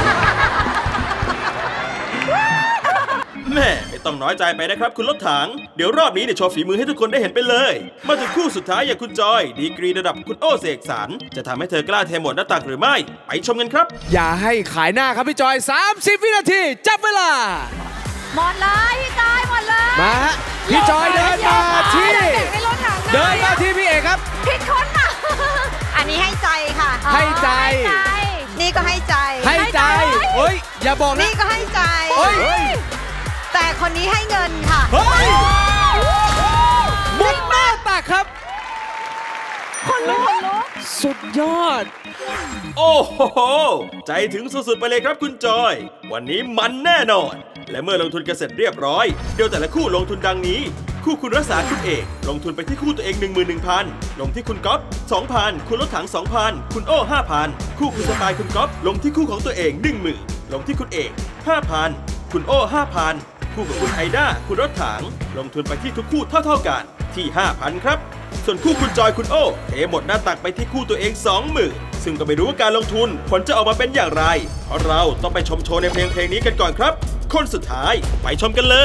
[SPEAKER 1] แม่ไม่ต้องน้อยใจไปนะครับคุณรถถังเดี๋ยวรอบนี้เนี่ยโชว์ฝีมือให้ทุกคนได้เห็นไปเลยมาถึงคู่สุดท้ายอย่างคุณจอยดีกรีระดับคุณโอเสกสรรจะทำให้เธอกล้าเทหมดหน้าตักหรือไม่ไปชมกันครับ
[SPEAKER 6] อย่าให้ขายหน้าครับพี่จอยสามสิบวินาทีจับเวลา
[SPEAKER 11] หมดเลยพี่จอยหมดเลย
[SPEAKER 6] มาฮะพี่จอยเดินมาที่เดินมาที่พี่เอกครับ
[SPEAKER 11] ผิดคนค่ะ อันนี้ให้ใจค่ะ
[SPEAKER 6] ให้ใจ
[SPEAKER 11] นี่ก็ให้ใจ
[SPEAKER 6] ให้ใจเฮ้ยอย่าบอกนะ
[SPEAKER 11] นี่ก็ให้ใจ
[SPEAKER 6] เฮ้ย
[SPEAKER 11] แต่คนนี้ให้เงินค่ะ
[SPEAKER 6] เฮ้ยหมดหน้าตักครับ
[SPEAKER 11] คนลุกคนลุก
[SPEAKER 6] สุดยอด
[SPEAKER 1] โอ้โหใจถึงสุดๆไปเลยครับคุณจอยวันนี้มันแน่นอนและเมื่อลงทุนกันเสร็จเรียบร้อยเดี๋ยวแต่ละคู่ลงทุนดังนี้คู่คุณรักษาคุณเอกลงทุนไปที่คู่ตัวเอง หนึ่งหมื่นหนึ่งพัน ลงที่คุณก๊อฟ สองพัน คุณรถถัง สองพัน คุณโอ้ ห้าพัน คู่คุณสปายคุณก๊อฟลงที่คู่ของตัวเอง หนึ่งหมื่น ลงที่คุณเอก ห้าพัน คุณโอ้ ห้าพัน คู่กับคุณไอด้าคุณรถถังลงทุนไปที่ทุกคู่เท่าๆกันที่ ห้าพัน ครับส่วนคู่คุณจอยคุณโอ้เทหมดหน้าตักไปที่คู่ตัวเอง สองหมื่น ซึ่งก็ไม่รู้ว่าการลงทุนผลจะออกมาเป็นอย่างไรเพราะเราต้องไปชมโชว์ในเพลงเพลงนี้กันก่อนครับคนสุดท้ายไปชมกันเลย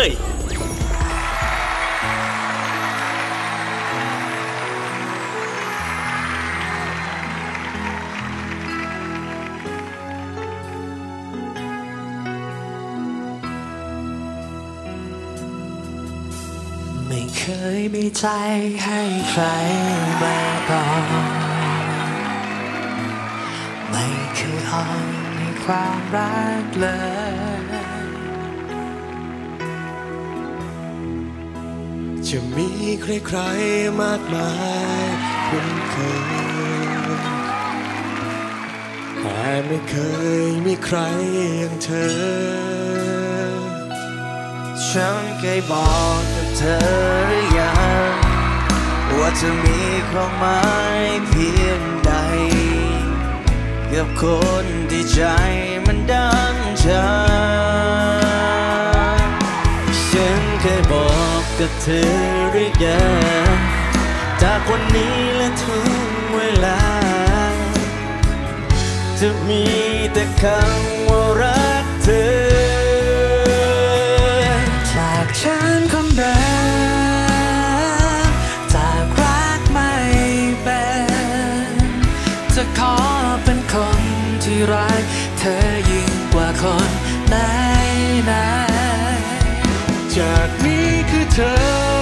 [SPEAKER 3] ไม่เคยมีใจให้ใครมาก่อนไม่เคยอ่อนในความรักเลยจะมีใครๆมากมายคุ้นเคยแต่ไม่เคยมีใครอย่างเธอฉันเคยบอกกับเธอหรือยังว่าจะมีความหมายเพียงใดกับคนที่ใจมันดังฉันฉันเคยบอกกับเธอหรือยังจากวันนี้และทุกเวลาจะมีแต่คำว่ารักเธอจากฉันคนเดิมจากรักไม่เป็นจะขอเป็นคนที่รักเธอยิ่งกว่าคนไหนไหนจากนี้คือเธอ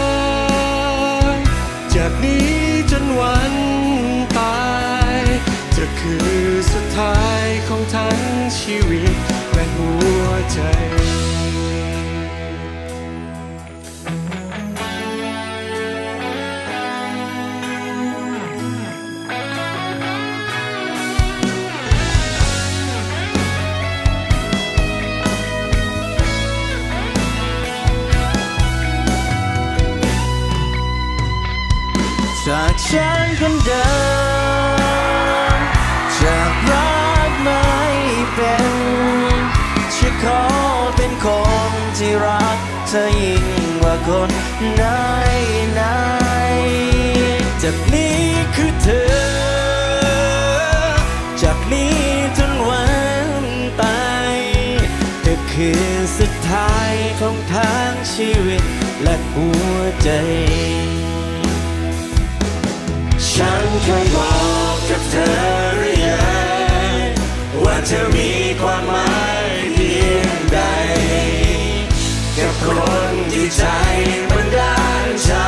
[SPEAKER 3] จากนี้จนวันตายจะคือสุดท้ายของทั้งชีวิตและหัวใจจากฉันคนเดิมจากรักไม่เป็นจะขอเป็นคนที่รักเธอยิ่งกว่าคนไหนไหนจากนี้คือเธอจากนี้จนวันตายเธอคือสุดท้ายของทั้งชีวิตและหัวใจฉันเคยบอกกับเธอหรือยังว่าเธอมีความหมายเพียงใดกับคนที่ใจมันด้านชา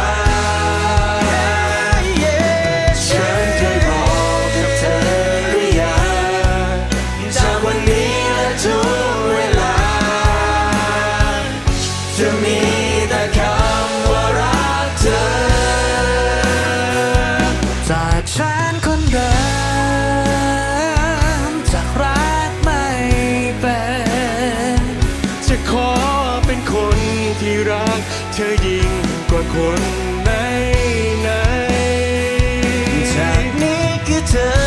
[SPEAKER 3] ฉันเคยบอกกับเธอหรือยังจากวันนี้และทุกเวลาจะมีแต่คำว่ารักเธอจากฉันคนเดิมจากรักไม่เป็นจะขอเป็นคนที่รักเธอยิ่งกว่าคนไหนไหนจากนี้คือเธอ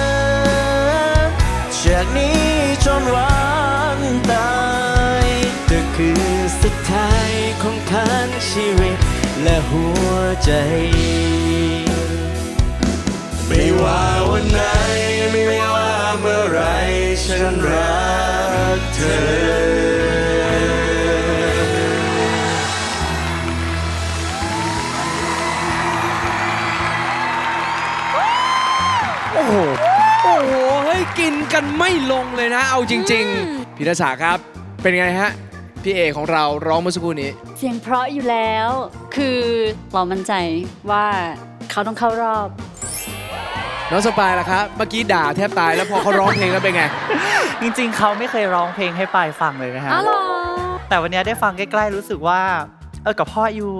[SPEAKER 3] จากนี้จนวันตายเธอคือสุดท้ายของทั้งชีวิตและหัวใจไม่ว่าวันไหนไม่ว่าเมื่อไรฉันรักเธอ
[SPEAKER 6] โอ้โหโอ้โหเฮ้ยกินกันไม่ลงเลยนะเอาจริงๆพี่รัชาครับเป็นไงฮะพี่เอของเราร้องเมื่อสักครู่นี้
[SPEAKER 5] เสียงเพราะอยู่แล้ว คือเรามั่นใจว่าเขาต้องเข้ารอบ
[SPEAKER 6] น้องสปายล่ะครับเมื่อกี้ด่าแทบตายแล้วพอเขาร้องเพลงแล้วเป็นไง
[SPEAKER 8] จริงๆเขาไม่เคยร้องเพลงให้ปายฟังเลยนะฮะแต่วันนี้ได้ฟังใกล้ๆรู้สึกว่าเออกับพ่ออยู่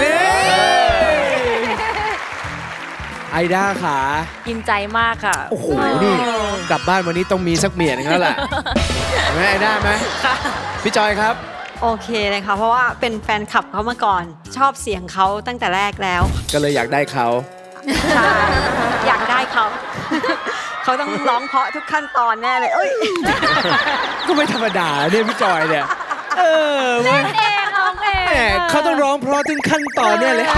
[SPEAKER 6] ไอด้าขา
[SPEAKER 7] กินใจมากค่ะ
[SPEAKER 6] โอ้โหนี่กลับบ้านวันนี้ต้องมีสักเมียนึงแล้วแหละไหมไอด้าไหมพี่จอยครับ
[SPEAKER 11] โอเคเลยค่ะเพราะว่าเป็นแฟนคลับเขามาก่อนชอบเสียงเขาตั้งแต่แรกแล้ว
[SPEAKER 6] ก็เลยอยากได้เขา
[SPEAKER 11] ใช่อยากได้เขาเขาต้องร้องเพราะทุกขั้นตอนแน่เลยเอ้ย
[SPEAKER 6] ก็ไม่ธรรมดาเนี่ยพี่จอยเนี่ยเออ
[SPEAKER 7] เล่นเองร้องเอง
[SPEAKER 6] เขาต้องร้องเพราะถึงขั้นตอนเนี่ยเลย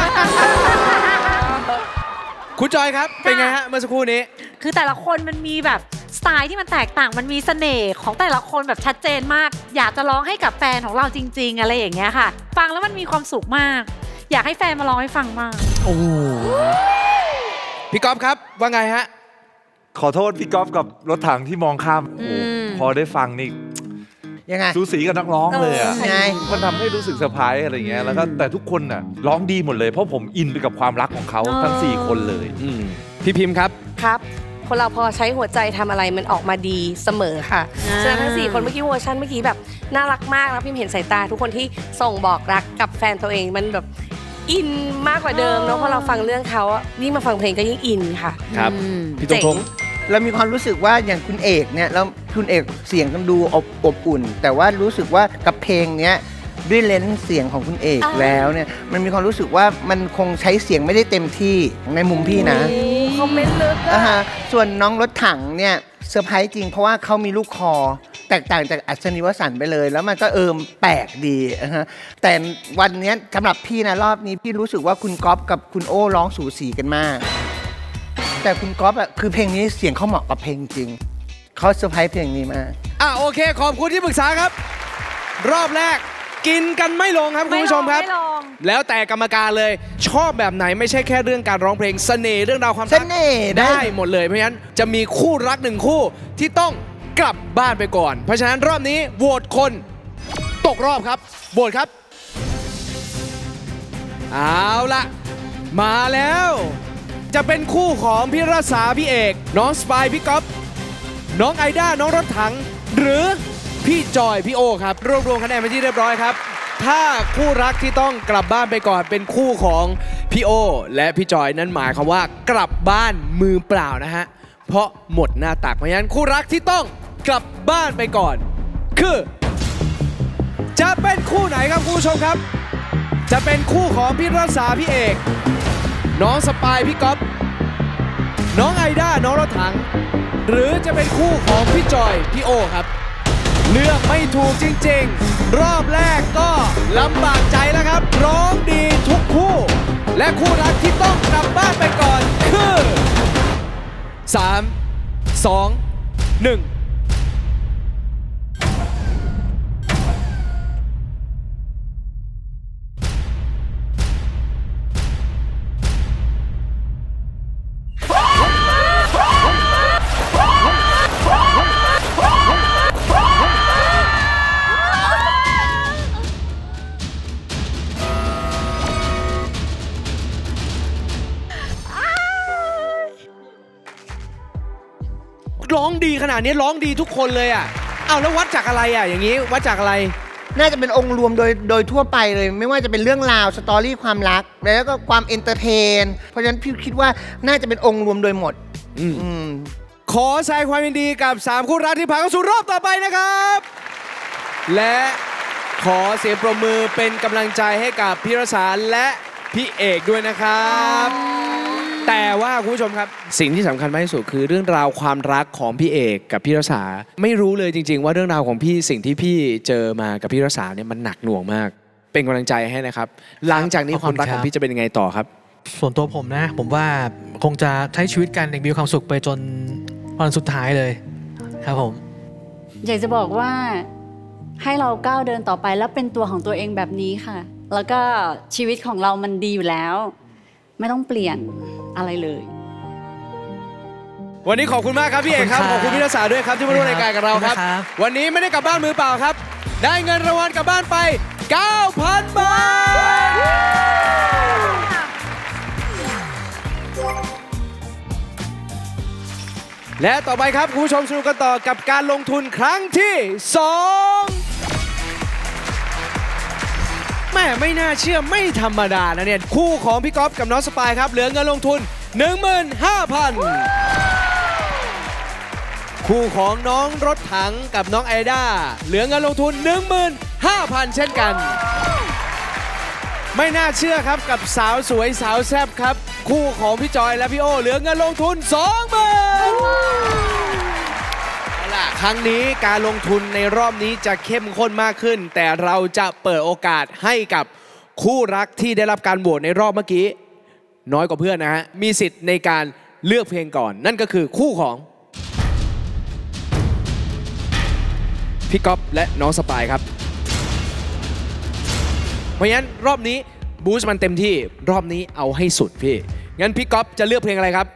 [SPEAKER 6] คุณจอยครับเป็นไงฮะเมื่อสักครู่นี้
[SPEAKER 14] คือแต่ละคนมันมีแบบสไตล์ที่มันแตกต่างมันมีเสน่ห์ของแต่ละคนแบบชัดเจนมากอยากจะร้องให้กับแฟนของเราจริงๆอะไรอย่างเงี้ยค่ะฟังแล้วมันมีความสุขมากอยากให้แฟนมาร้องให้ฟังมาก
[SPEAKER 6] โอ้พี่ก๊อฟครับว่าไงฮะ
[SPEAKER 12] ขอโทษพี่ก๊อฟกับรถถังที่มองข้ามพอได้ฟังนี่
[SPEAKER 2] ยังไง
[SPEAKER 12] สูสีกับนักร้องเลยอ่ะมันทำให้รู้สึกเซอร์ไพรส์อะไรเงี้ยแล้วก็แต่ทุกคนน่ะร้องดีหมดเลยเพราะผมอินไปกับความรักของเขาทั้งสี่คนเลย
[SPEAKER 6] พี่พิมพ์ครับ
[SPEAKER 15] ครับคนเราพอใช้หัวใจทำอะไรมันออกมาดีเสมอค่ะฉะนั้นทั้งสี่คนเมื่อกี้เวอร์ชันเมื่อกี้แบบน่ารักมากแล้วพิมเห็นสายตาทุกคนที่ส่งบอกรักกับแฟนตัวเองมันแบบอินมากกว่าเดิมเนาะพอเราฟังเรื่องเขายิ่งมาฟังเพลงก็ยิ่งอินค่ะ
[SPEAKER 6] ครับพี่ตงทง
[SPEAKER 2] เรามีความรู้สึกว่าอย่างคุณเอกเนี่ยแล้วคุณเอกเสียงกันดูอบอบอุ่นแต่ว่ารู้สึกว่ากับเพลงเนี้ยด้วยเลนส์เสียงของคุณเอกแล้วเนี่ยมันมีความรู้สึกว่ามันคงใช้เสียงไม่ได้เต็มที่ในมุมพี่นะ
[SPEAKER 15] คอมเมนต์ลึก
[SPEAKER 2] อ่ะฮะส่วนน้องรถถังเนี่ยเซอร์ไพรส์จริงเพราะว่าเขามีลูกคอ
[SPEAKER 16] แตกต่างจากอัศนีวสันต์ไปเลย แล้วมันก็เอิมแปลกดีนะฮะแต่วันนี้สำหรับพี่นะรอบนี้พี่รู้สึกว่าคุณก๊อฟกับคุณโอ้ร้องสูสีกันมากแต่คุณก๊อฟอ่ะคือเพลงนี้เสียงเขาเหมาะกับเพลงจริงเขาเซอร์ไพรส์เพลงนี้มาก
[SPEAKER 6] อ่ะโอเคขอบคุณที่ปรึกษาครับรอบแรกกินกันไม่ลงครับคุณผู้ชมครับแล้วแต่กรรมการเลยชอบแบบไหนไม่ใช่แค่เรื่องการร้องเพลงเสน่ห์เรื่องราวความรักได้หมดเลยเพราะฉะนั้นจะมีคู่รักหนึ่งคู่ที่ต้องกลับบ้านไปก่อนเพราะฉะนั้นรอบนี้โหวตคนตกรอบครับโหวตครับเอาละมาแล้วจะเป็นคู่ของพี่รัศาพี่เอกน้องสปายพี่ก๊อฟน้องไอด้าน้องรถถังหรือพี่จอยพี่โอครับรวบรวมคะแนนไปที่เรียบร้อยครับถ้าคู่รักที่ต้องกลับบ้านไปก่อนเป็นคู่ของพี่โอและพี่จอยนั้นหมายความว่ากลับบ้านมือเปล่านะฮะเพราะหมดหน้าตักเพราะฉะนั้นคู่รักที่ต้องกลับบ้านไปก่อนคือจะเป็นคู่ไหนครับคุณผู้ชมครับจะเป็นคู่ของพี่รัศาพี่เอกน้องสปายพี่ก๊อฟน้องไอด้าน้องรถถังหรือจะเป็นคู่ของพี่จอยพี่โอครับเลือกไม่ถูกจริงๆรอบแรกก็ลำบากใจแล้วครับร้องดีทุกคู่และคู่รักที่ต้องกลับบ้านไปก่อนคือสาม สอง หนึ่งร้องดีขนาดนี้ร้องดีทุกคนเลยอ่ะเอาแล้ววัดจากอะไรอ่ะอย่างนี้วัดจากอะไร
[SPEAKER 16] น่าจะเป็นองค์รวมโดยโดยทั่วไปเลยไม่ว่าจะเป็นเรื่องราวสตอรี่ความรักแล้วก็ความเอนเตอร์เทนเพราะฉะนั้นพี่คิดว่าน่าจะเป็นองค์รวมโดยหมด
[SPEAKER 6] ขอแสดงความยินดีกับสามคู่รักที่ผ่านเข้าสู่รอบต่อไปนะครับและขอเสียงปรบมือเป็นกำลังใจให้กับพี่รัศาและพี่เอกด้วยนะครับแต่ว่าคุณผู้ชมครับสิ่งที่สำคัญมากที่สุดคือเรื่องราวความรักของพี่เอกกับพี่รัศาไม่รู้เลยจริงๆว่าเรื่องราวของพี่สิ่งที่พี่เจอมากับพี่รัศาเนี่ยมันหนักหน่วงมากเป็นกำลังใจให้นะครับหลังจากนี้ความรักของพี่จะเป็นยังไงต่อครับ
[SPEAKER 13] ส่วนตัวผมนะผมว่าคงจะใช้ชีวิตกันอย่างมีความสุขไปจนวันสุดท้ายเลยครับผม
[SPEAKER 5] อยากจะบอกว่าให้เราก้าวเดินต่อไปแล้วเป็นตัวของตัวเองแบบนี้ค่ะแล้วก็ชีวิตของเรามันดีอยู่แล้วไม่ต้องเปลี่ยนอะไรเลย
[SPEAKER 6] วันนี้ขอบคุณมากครับพี่เอกครับขอบคุณพี่รัศาด้วยครับที่มาร่วมรายการกับเราครับวันนี้ไม่ได้กลับบ้านมือเปล่าครับได้เงินรางวัลกลับบ้านไป เก้าพัน บาทและต่อไปครับคุณผู้ชมสนุกกันต่อกับการลงทุนครั้งที่สองแม่ไม่น่าเชื่อไม่ธรรมดานะเนี่ยคู่ของพี่ก๊อฟกับน้องสปายครับเหลือเงินลงทุน หนึ่งหมื่นห้าพัน คู่ของน้องรถถังกับน้องไอด้าเหลือเงินลงทุน หนึ่งหมื่นห้าพัน เช่นกันไม่น่าเชื่อครับกับสาวสวยสาวแซ่บครับคู่ของพี่จอยและพี่โอเหลือเงินลงทุน สองหมื่น เอาล่ะครั้งนี้การลงทุนในรอบนี้จะเข้มข้นมากขึ้นแต่เราจะเปิดโอกาสให้กับคู่รักที่ได้รับการโหวตในรอบเมื่อกี้น้อยกว่าเพื่อนนะฮะมีสิทธิ์ในการเลือกเพลงก่อนนั่นก็คือคู่ของพี่ก๊อฟและน้องสปายครับเพราะฉะนั้นรอบนี้บูสต์มันเต็มที่รอบนี้เอาให้สุดพี่งั้นพี่ก๊อฟจะเลือกเพลงอะไรครับ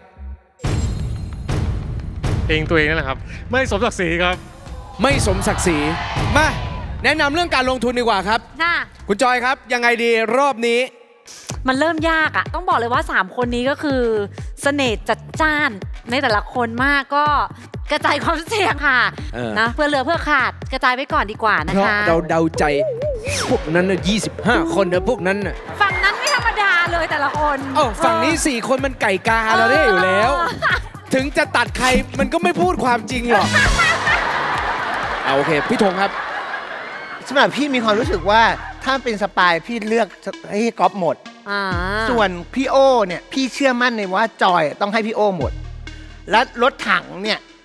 [SPEAKER 9] เพลงตัวเองนั่นแหละครับไม่สมศักดิ์ศรีครับ
[SPEAKER 6] ไม่สมศักดิ์ศรีมาแนะนำเรื่องการลงทุนดีกว่าครับคุณจอยครับยังไงดีรอบนี้
[SPEAKER 14] มันเริ่มยากอะต้องบอกเลยว่าสามคนนี้ก็คือเสน่ห์จัดจ้านในแต่ละคนมากก็กระจายความเสี่ยงค่ะนะเพื่อเหลือเพื่อขาดกระจายไว้ก่อนดีกว่านะคะ
[SPEAKER 6] เพราะเราเดาใจพวกนั้นนะยี่สิบห้าคนนะพวกนั้นน่ะ
[SPEAKER 14] ฝั่งนั้นไม่ธรรมดาเลยแต่ละคน
[SPEAKER 6] อ๋อฝั่งนี้สี่คนมันไก่กาเราได้อยู่แล้วถึงจะตัดใครมันก็ไม่พูดความจริงหรอกเอาโอเคพี่ธงครับ
[SPEAKER 16] สำหรับพี่มีความรู้สึกว่าถ้าเป็นสปายพี่เลือกให้ก๊อฟหมดส่วนพี่โอเนี่ยพี่เชื่อมั่นในว่าจอยต้องให้พี่โอหมดและรถถังเนี่ย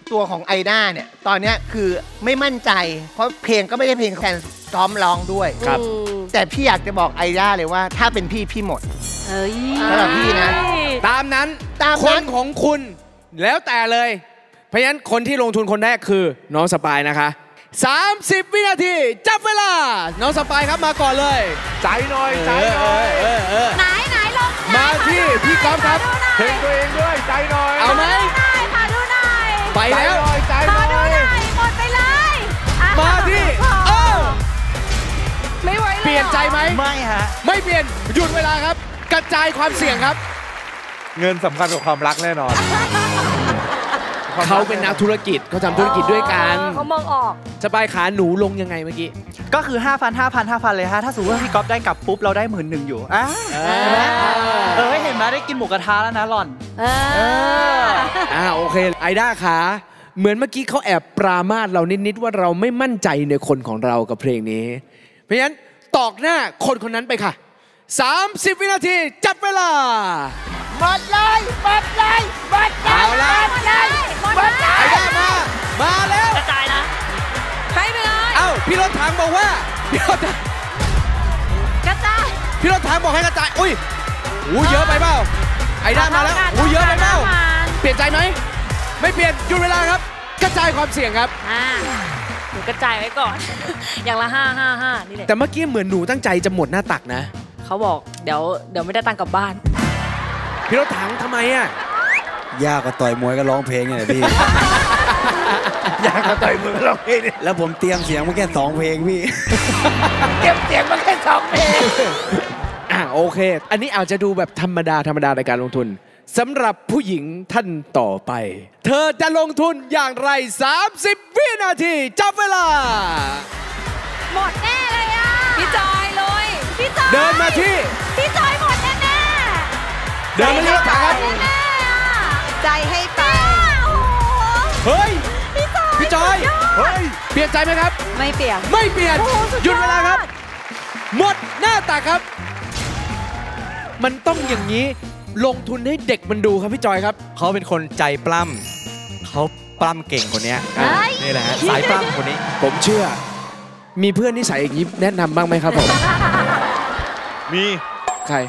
[SPEAKER 16] ตัวของไอด้าเนี่ยตอนเนี้ยคือไม่มั่นใจเพราะเพลงก็ไม่ได้เพลงแฟนซ้อมร้องด้วย
[SPEAKER 6] ครับ
[SPEAKER 16] แต่พี่อยากจะบอกไอด้าเลยว่าถ้าเป็นพี่พี่หมด
[SPEAKER 14] เอ้ย
[SPEAKER 16] สำหรับพี่นะ
[SPEAKER 6] ตามนั้น
[SPEAKER 16] ตาม
[SPEAKER 6] ค
[SPEAKER 16] นั้น
[SPEAKER 6] นของคุณแล้วแต่เลย เพราะฉะนั้นคนที่ลงทุนคนแรกคือน้องสปายนะคะสามสิบวินาทีจับเวลาน้องสปายครับมาก่อนเลย
[SPEAKER 12] ใจหน่อยใจหน่อย
[SPEAKER 6] เออเออ
[SPEAKER 14] ไหนไหนลง
[SPEAKER 6] มาที่พี่ก๊อฟครับ
[SPEAKER 12] เพลงตัวเองด้วยใจหน่อย
[SPEAKER 6] เอาไหม
[SPEAKER 14] ขอดูหน่อย
[SPEAKER 6] ไปแล้ว
[SPEAKER 12] ใจห
[SPEAKER 14] ข
[SPEAKER 12] น่
[SPEAKER 14] อ
[SPEAKER 12] อย
[SPEAKER 14] ดูหน่อยหมดไปเลยอ่ะ
[SPEAKER 6] มาที่เออ
[SPEAKER 15] ไม่ไหวเลย
[SPEAKER 6] เปลี่ยนใจไหม
[SPEAKER 8] ไม่ฮะ
[SPEAKER 6] ไม่เปลี่ยนหยุดเวลาครับ กระจายความเสี่ยงครับ
[SPEAKER 12] เงินสำคัญกว่าความรักแน่นอน
[SPEAKER 6] เขาเป็นนักธุรกิจเขาทำธุรกิจด้วยกัน
[SPEAKER 15] เขามองออก
[SPEAKER 6] สปายขาหนูลงยังไงเมื่อกี้
[SPEAKER 8] ก็คือ ห้าพัน ห้าพัน ห้าพัน เลยฮะ ถ้าสมมติว่าพี่ก๊อฟได้กลับปุ๊บ เราได้หมื่นหนึ่งอยู่อ่ะเห็นไหมเออเห็นไหมได้กินหมูกระทะแล้วนะหล่อน
[SPEAKER 14] เออ
[SPEAKER 6] อ่าโอเคไอด้าขาเหมือนเมื่อกี้เขาแอบปรามาสเรานิดๆว่าเราไม่มั่นใจในคนของเรากับเพลงนี้ เพราะฉะนั้นตอกหน้าคนคนนั้นไปค่ะสามสิบวินาทีจับเวลา
[SPEAKER 4] หมดเลยหมดเลยหมดเลย
[SPEAKER 6] เอาละ
[SPEAKER 4] หมดเลยหมดเลย
[SPEAKER 6] ไอด้ามามาแล้ว
[SPEAKER 7] กระจายนะ
[SPEAKER 15] ให้ไปเลย
[SPEAKER 6] เอ้าพี่รถถังบอกว่าพี่รถถัง
[SPEAKER 14] กระจาย
[SPEAKER 6] พี่รถถังบอกให้กระจายอุ้ยหูเยอะไปเปล่าไอด้ามาแล้วหูเยอะไปเปล่าเปลี่ยนใจไหมไม่เปลี่ยนหยุดเวลาครับกระจายความเสี่ยงครับ
[SPEAKER 7] อ่าหนูกระจายไว้ก่อน อย่างละห้าห้าห้านี่แหละ
[SPEAKER 6] แต่เมื่อกี้เหมือนหนูตั้งใจจะหมดหน้าตักนะ
[SPEAKER 7] เขาบอกเดี๋ยวเดี๋ยวไม่ได้ตังค์กลับบ้าน
[SPEAKER 6] พี่รถถังทำไมอ่ะ
[SPEAKER 2] ยากกว่าต่อยมวยก็ร้องเพลงเนี่ยพี่
[SPEAKER 16] อยากจะต่อยมือเราเอง
[SPEAKER 2] แล้วผมเตรียมเสียงมาแค่สองเพลงพี่
[SPEAKER 16] เก็บเสียงมาแค่สองเพลง
[SPEAKER 6] อ่ะโอเค อันนี้อาจจะดูแบบธรรมดาธรรมดาในการลงทุนสำหรับผู้หญิงท่านต่อไป เธอจะลงทุนอย่างไร สามสิบ วินาทีจับเวลา
[SPEAKER 14] หมดแน่เลยอ่ะ
[SPEAKER 15] พี่จอยเลย
[SPEAKER 14] พี่จอย
[SPEAKER 6] เดินมาที่
[SPEAKER 14] พี่จอยหมดแน่แน่
[SPEAKER 6] เดินมาที่รถถังครับ
[SPEAKER 14] แน่อ่ะ
[SPEAKER 11] ใจให้ไป
[SPEAKER 14] โอ้โห
[SPEAKER 6] เฮ้ย
[SPEAKER 14] พี่จอย
[SPEAKER 6] พี่จอย เฮ้ย เปลี่ยนใจไหมครับ
[SPEAKER 11] ไม่เปลี่ยน
[SPEAKER 6] ไม่เปลี่ยน
[SPEAKER 14] โอ้โสุ
[SPEAKER 6] หยุดเวลาครับ หมดหน้าตักครับ มันต้องอย่างนี้ ลงทุนให้เด็กมันดูครับพี่จอยครับ
[SPEAKER 10] เขาเป็นคนใจปล้ำเขาปล้ำเก่งคนเนี้ยอ่ะนี่แหละฮะสายปล้ำคนนี้
[SPEAKER 6] ผมเชื่อ มีเพื่อนนิสัยอย่างนี้แนะนำบ้างไหมครับผม
[SPEAKER 12] มี
[SPEAKER 6] ใคร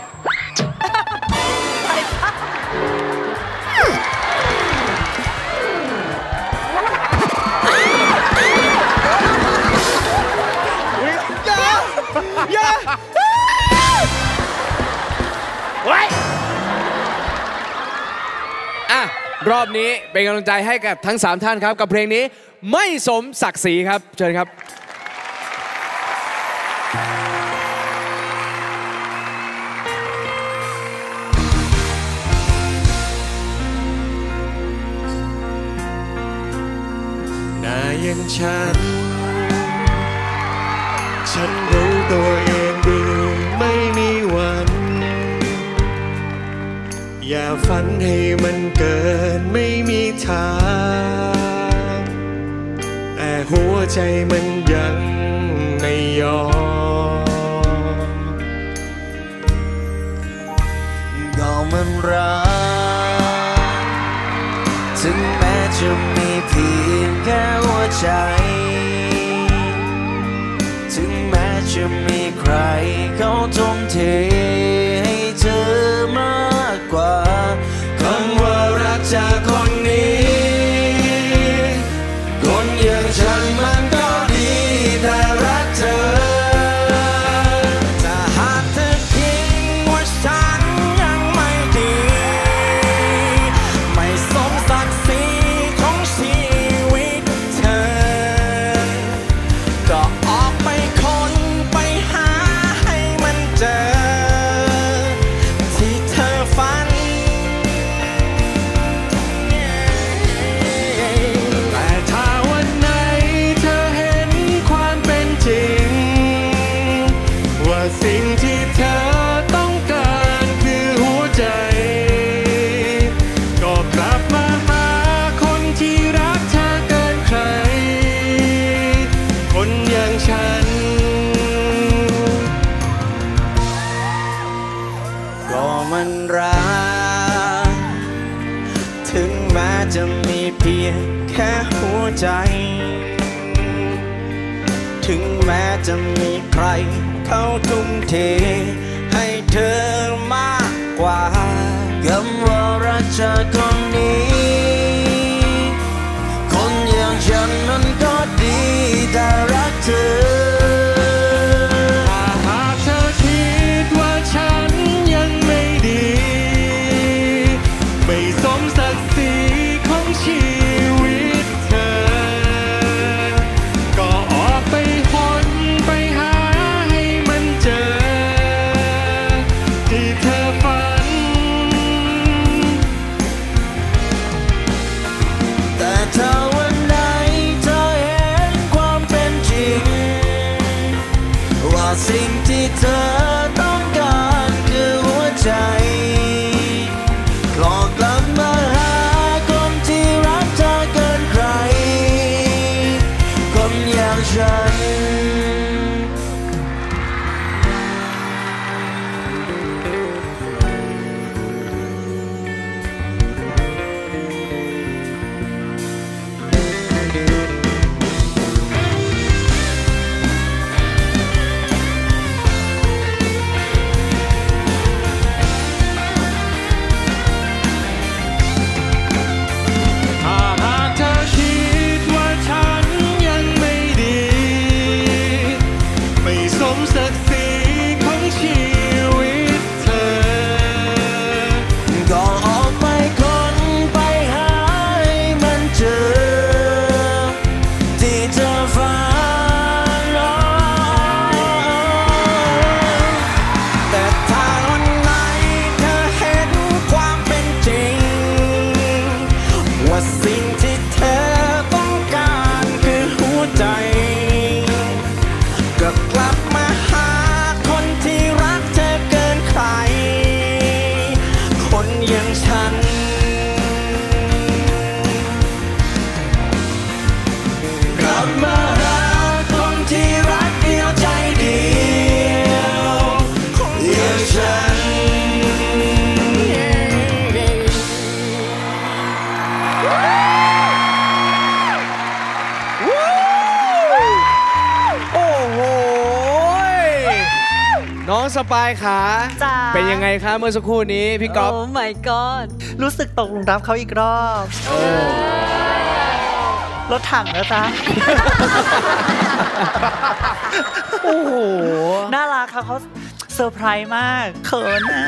[SPEAKER 6] อย่า อย่า
[SPEAKER 4] ไว้
[SPEAKER 6] อ่ะ รอบนี้เป็นกำลังใจให้กับทั้งสามท่านครับ กับเพลงนี้ไม่สมศักดิ์ศรีครับ เชิญครับ
[SPEAKER 17] หน้าอย่างฉัน ฉันรู้ตัวเองดีไม่มีวัน อย่าฝันให้มันเกินไม่มีทางแต่หัวใจมันยังไม่ยอม
[SPEAKER 3] ก็มันรักถึงแม้จะมีเพียงแค่หัวใจถึงแม้จะมีใครเขาทุ่มเทให้เธอมากกว่าคำว่ารักจากคนนี้คนอย่างฉันมันก็ดีแต่รักเธอถ้าหากเธอคิดว่าฉันยังไม่ดีไม่สมศักดิ์ศรีของชีวิตเธอก็ออกไปค้นไปหาให้มันเจอที่เธอฝันแต่ถ้าวันไหนเธอใจถึงแม้จะมีใครเขาทุ่มเทให้เธอมากกว่าคำว่ารักเธอคนนี้คนอย่างฉันนั้นก็ดีแต่รักเธอ
[SPEAKER 17] หากเธอคิดว่าฉันยังไม่ดีไม่สมศักดิ์ศรีของชีวิตเธอก็ออกไปค้นไปหาให้มันเจอที่เธอฝัน
[SPEAKER 3] แต่ถ้าวันไหนเธอเห็นความเป็นจริงว่าสิ่งที่เธอต้องการคือหัวใจกลอกกลับมาหาคนที่รักเธอเกินใครคนอย่างฉัน
[SPEAKER 17] ถ้าหากเธอคิดว่าฉันยังไม่ดีไม่สมศักดิ์ศรีของชีวิตเธอ
[SPEAKER 3] ก็ออกไปค้นไปหาให้มันเจอที่เธอฝันแต่ถ้าวันไหนเธอเห็นความเป็นจริงว่าสิ่งที่เธอต้องการคือหัวใจก็กลับมาหาคนที่รักเธอเกินใครคนอย่างฉันกลับมาหาคนที่รักเดียวใจเดียวอย่างฉัน
[SPEAKER 6] โอ้โหน้องสปายขา
[SPEAKER 8] จ้า
[SPEAKER 6] เป็นยังไงคะเมื่อสักครู่นี้พี่ก๊อฟ
[SPEAKER 8] โอ้ my god รู้สึกตกหลุมรักเขาอีกรอบรถถังนะจ๊ะ
[SPEAKER 6] โอ้โห
[SPEAKER 8] น่ารักค่ะเขาเซอร์ไพรส์มากเขินนะ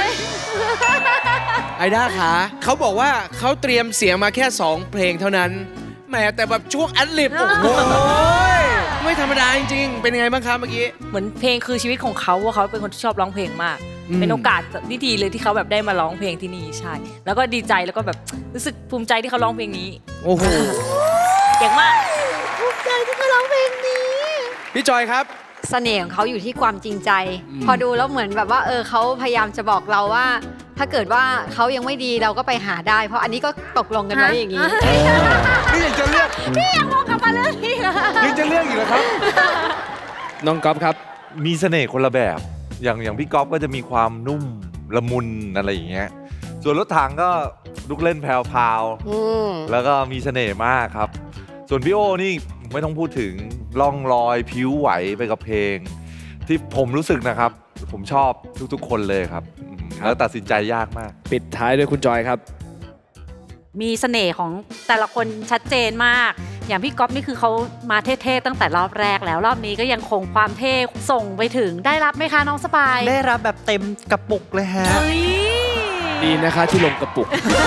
[SPEAKER 6] ไอด้าขาเขาบอกว่าเขาเตรียมเสียงมาแค่สองเพลงเท่านั้นแหมแต่แบบช่วงแอดลิบโอ้โหไม่ธรรมดาจริงๆเป็นยังไงบ้างครับเมื่อกี้
[SPEAKER 7] เหมือนเพลงคือชีวิตของเขาว่าเขาเป็นคนที่ชอบร้องเพลงมาก
[SPEAKER 6] อืม
[SPEAKER 7] เป็นโอกาสที่ดีเลยที่เขาแบบได้มาร้องเพลงที่นี่ใช่ แล้วก็ดีใจแล้วก็แบบรู้สึกภูมิใจที่เขาร้องเพลงนี้
[SPEAKER 6] โอ้โห
[SPEAKER 7] เก่งมาก
[SPEAKER 11] ภูมิใจที่เขาร้องเพลงนี้
[SPEAKER 6] พี่จอยครับ
[SPEAKER 11] เสน่ห์ของเขาอยู่ที่ความจริงใจ
[SPEAKER 6] อืม
[SPEAKER 11] พอดูแล้วเหมือนแบบว่าเออเขาพยายามจะบอกเราว่า ถ้าเกิดว่าเขายังไม่ดีเราก็ไปหาได้ เพราะอันนี้ก็ตกลงกันไว้อย่างนี้
[SPEAKER 12] นี่ยังจะเลือก
[SPEAKER 11] พี่ยังมองกลับมาเรื่องนี้เหรอ
[SPEAKER 12] ยังจะเลือกอีกเหรอครับ
[SPEAKER 6] น้องก๊อฟครับ
[SPEAKER 12] มีเสน่ห์คนละแบบ อย่างอย่างพี่ก๊อฟก็จะมีความนุ่มละมุนอะไรอย่างเงี้ย ส่วนรถถังก็ลุกเล่นแพรวๆแล้วก็มีเสน่ห์มากครับ ส่วนพี่โอ้นี่ไม่ต้องพูดถึงล่องลอยผิวไหวไปกับเพลง ที่ผมรู้สึกนะครับ ผมชอบทุกๆคนเลยครับอืมแล้วตัดสินใจยากมาก
[SPEAKER 6] ปิดท้ายด้วยคุณจอยครับ
[SPEAKER 14] มีเสน่ห์ของแต่ละคนชัดเจนมาก อย่างพี่ก๊อฟนี่คือเขามาเท่ๆตั้งแต่รอบแรกแล้วรอบนี้ก็ยังคงความเท่ส่งไปถึงได้รับไหมคะน้องสปาย
[SPEAKER 8] ได้รับแบบเต็มกระปุกเลยฮะ
[SPEAKER 14] เฮ้ย
[SPEAKER 6] ดีนะคะที่ลงกระปุก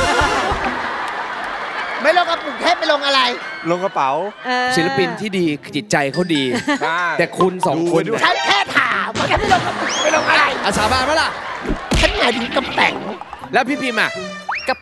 [SPEAKER 16] ไม่ลงกระปุกเทพไปลงอะไร
[SPEAKER 12] ลงกระเป๋า
[SPEAKER 6] ศิลปินที่ดีจิตใจเขาดี แต่คุณสองคนเนี่ย
[SPEAKER 16] ฉันแค่ถามว่าแค่ไม่ลงกระปุกไปลงอะไร
[SPEAKER 6] อาสาบานไหมล่ะ
[SPEAKER 16] ฉันหมายถึงกระแป๋ง
[SPEAKER 6] แล้วพี่พิมพ์อ่ะ
[SPEAKER 11] กับ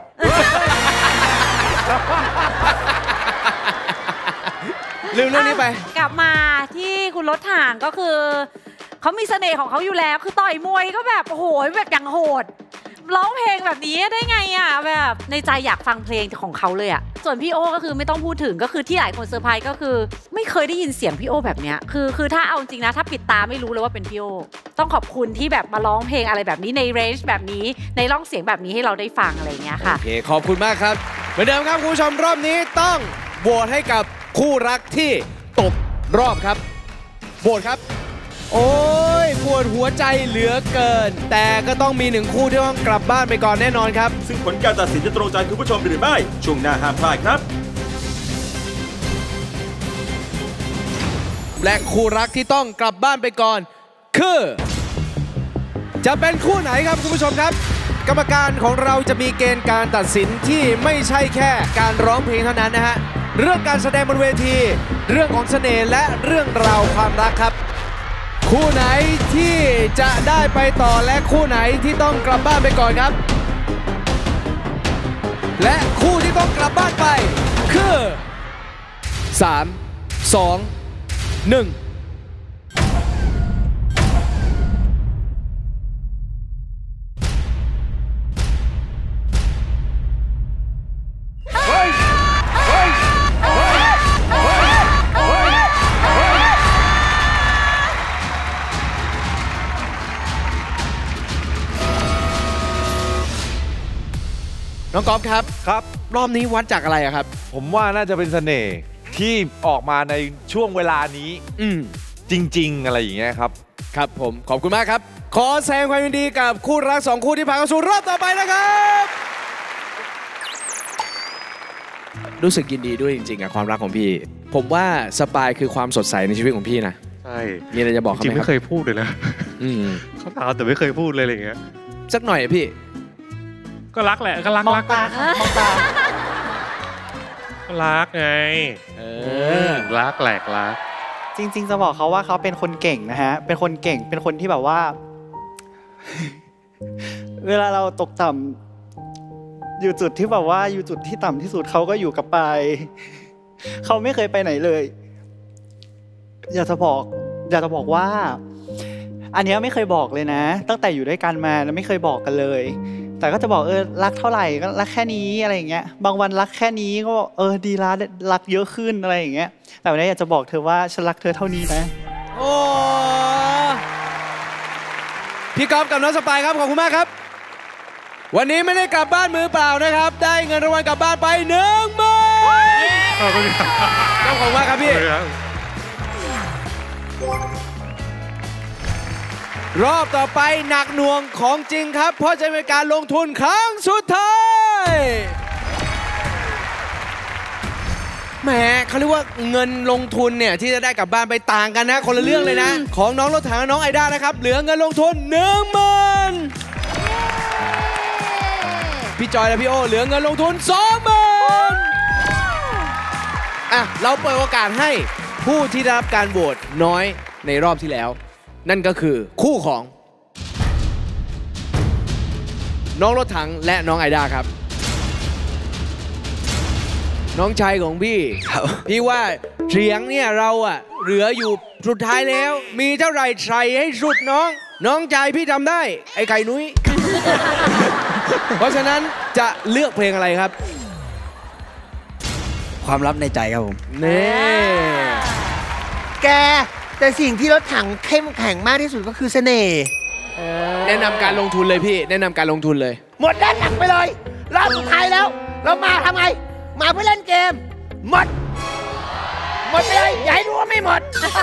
[SPEAKER 6] ลืมเรื่องนี้ไป
[SPEAKER 14] กลับมาที่คุณรถถังก็คือเขามีเสน่ห์ของเขาอยู่แล้วคือต่อยมวยก็แบบโอ้โหแบบอย่างโหดร้องเพลงแบบนี้ได้ไงอ่ะแบบในใจอยากฟังเพลงของเขาเลยอ่ะส่วนพี่โอก็คือไม่ต้องพูดถึงก็คือที่หลายคนเซอร์ไพรส์ก็คือไม่เคยได้ยินเสียงพี่โอแบบเนี้ยคือคือถ้าเอาจริงนะถ้าปิดตาไม่รู้เลยว่าเป็นพี่โอต้องขอบคุณที่แบบมาร้องเพลงอะไรแบบนี้ในเรนจ์แบบนี้ในร่องเสียงแบบนี้ให้เราได้ฟังอะไรอย่างเงี้ยค่ะ
[SPEAKER 6] โอเค ขอบคุณมากครับ เหมือนเดิมครับคุณผู้ชมรอบนี้ต้องโหวตให้กับคู่รักที่ตกรอบครับโหวตครับโอ้ยปวดหัวใจเหลือเกินแต่ก็ต้องมีหนึ่งคู่ที่ต้องกลับบ้านไปก่อนแน่นอนครับ
[SPEAKER 1] ซึ่งผลการตัดสินจะตรงใจคุณผู้ชมหรือไม่ช่วงหน้าห้ามพลาดครับ
[SPEAKER 6] และคู่รักที่ต้องกลับบ้านไปก่อนคือจะเป็นคู่ไหนครับคุณผู้ชมครับกรรมการของเราจะมีเกณฑ์การตัดสินที่ไม่ใช่แค่การร้องเพลงเท่านั้นนะฮะเรื่องการแสดงบนเวทีเรื่องของเสน่ห์และเรื่องราวความรักครับคู่ไหนที่จะได้ไปต่อและคู่ไหนที่ต้องกลับบ้านไปก่อนครับและคู่ที่ต้องกลับบ้านไปคือสาม สอง หนึ่งน้องก๊อฟครับ
[SPEAKER 12] ครับ
[SPEAKER 6] รอบนี้วัดจากอะไรอะครับ
[SPEAKER 12] ผมว่าน่าจะเป็นเสน่ห์ที่ออกมาในช่วงเวลานี้
[SPEAKER 6] อืม
[SPEAKER 12] จริงๆอะไรอย่างเงี้ยครับ
[SPEAKER 6] ครับผมขอบคุณมากครับขอแสดงความยินดีกับคู่รักสองคู่ที่ผ่านเข้าสู่รอบต่อไปนะครับรู้สึกยินดีด้วยจริงๆกับความรักของพี่ผมว่าสปายคือความสดใสในชีวิตของพี่นะ
[SPEAKER 9] ใช่
[SPEAKER 6] มีอะไรจะบอกเขาไหมครับ
[SPEAKER 9] จริงไม่เคยพูดเลยนะ
[SPEAKER 6] อืม
[SPEAKER 9] เขาถามแต่ไม่เคยพูดเลยอะไรอย่างเงี้ย
[SPEAKER 6] สักหน่อยพี่
[SPEAKER 9] ก็รักแหละก็รัก
[SPEAKER 8] มองตาค่ะมองตา
[SPEAKER 9] ก็รักไงเออรักแหลกรัก
[SPEAKER 8] จริงๆจะบอกเขาว่าเขาเป็นคนเก่งนะฮะเป็นคนเก่งเป็นคนที่แบบว่า เวลาเราตกต่ำอยู่จุดที่แบบว่าอยู่จุดที่ต่ำที่สุดเขาก็อยู่กับปายเขาไม่เคยไปไหนเลยอยากจะบอกอยากจะบอกว่าอันนี้ไม่เคยบอกเลยนะตั้งแต่อยู่ด้วยกันมาแล้วไม่เคยบอกกันเลยแต่ก็จะบอกเออรักเท่าไหร่ก็รักแค่นี้อะไรอย่างเงี้ยบางวันรักแค่นี้ก็เออดีละรักเยอะขึ้นอะไรอย่างเงี้ยแต่วันนี้อยากจะบอกเธอว่าฉันรักเธอเท่านี้นะ
[SPEAKER 6] โอ้พี่ก๊อฟกับน้องสปายครับขอบคุณมากครับวันนี้ไม่ได้กลับบ้านมือเปล่านะครับได้เงินรางวัลกลับบ้านไปหนึ่งหมื่นขอบคุณครับขอบคุณมากครับพี่รอบต่อไปหนักหน่วงของจริงครับเพราะจะเป็นการลงทุนครั้งสุดท้ายแหมเขาเรียกว่าเงินลงทุนเนี่ยที่จะได้กลับบ้านไปต่างกันนะคนละเรื่องเลยนะของน้องรถถังน้องไอด้านะครับเหลือเงินลงทุนหนึ่งหมื่นพี่จอยและพี่โอเหลือเงินลงทุนสองหมื่นอ่ะเราเปิดโอกาสให้ผู้ที่ได้รับการโหวตน้อยในรอบที่แล้วนั่นก็คือคู่ของน้องรถถังและน้องไอด้าครับน้องชายของพี่พี่ว่าเสียงเนี่ยเราอะเหลืออยู่สุดท้ายแล้วมีเท่าไหร่ใส่ให้สุดน้องน้องชายพี่ทำได้ไอ้ไข่นุ้ย เพราะฉะนั้นจะเลือกเพลงอะไรครับ
[SPEAKER 2] ความลับในใจครับผม
[SPEAKER 6] เน่
[SPEAKER 16] แกแต่สิ่งที่รถถังเข้มแข็งมากที่สุดก็คือเสน่ห์
[SPEAKER 6] แนะนำการลงทุนเลยพี่แนะนำการลงทุนเลย
[SPEAKER 16] หมดด้านหลังไปเลยรอบสุดท้ายแล้วเรามาทำไงมาเพื่อเล่นเกมหมดหมดไปเลยอย่าให้รู้ว่าไม่หมด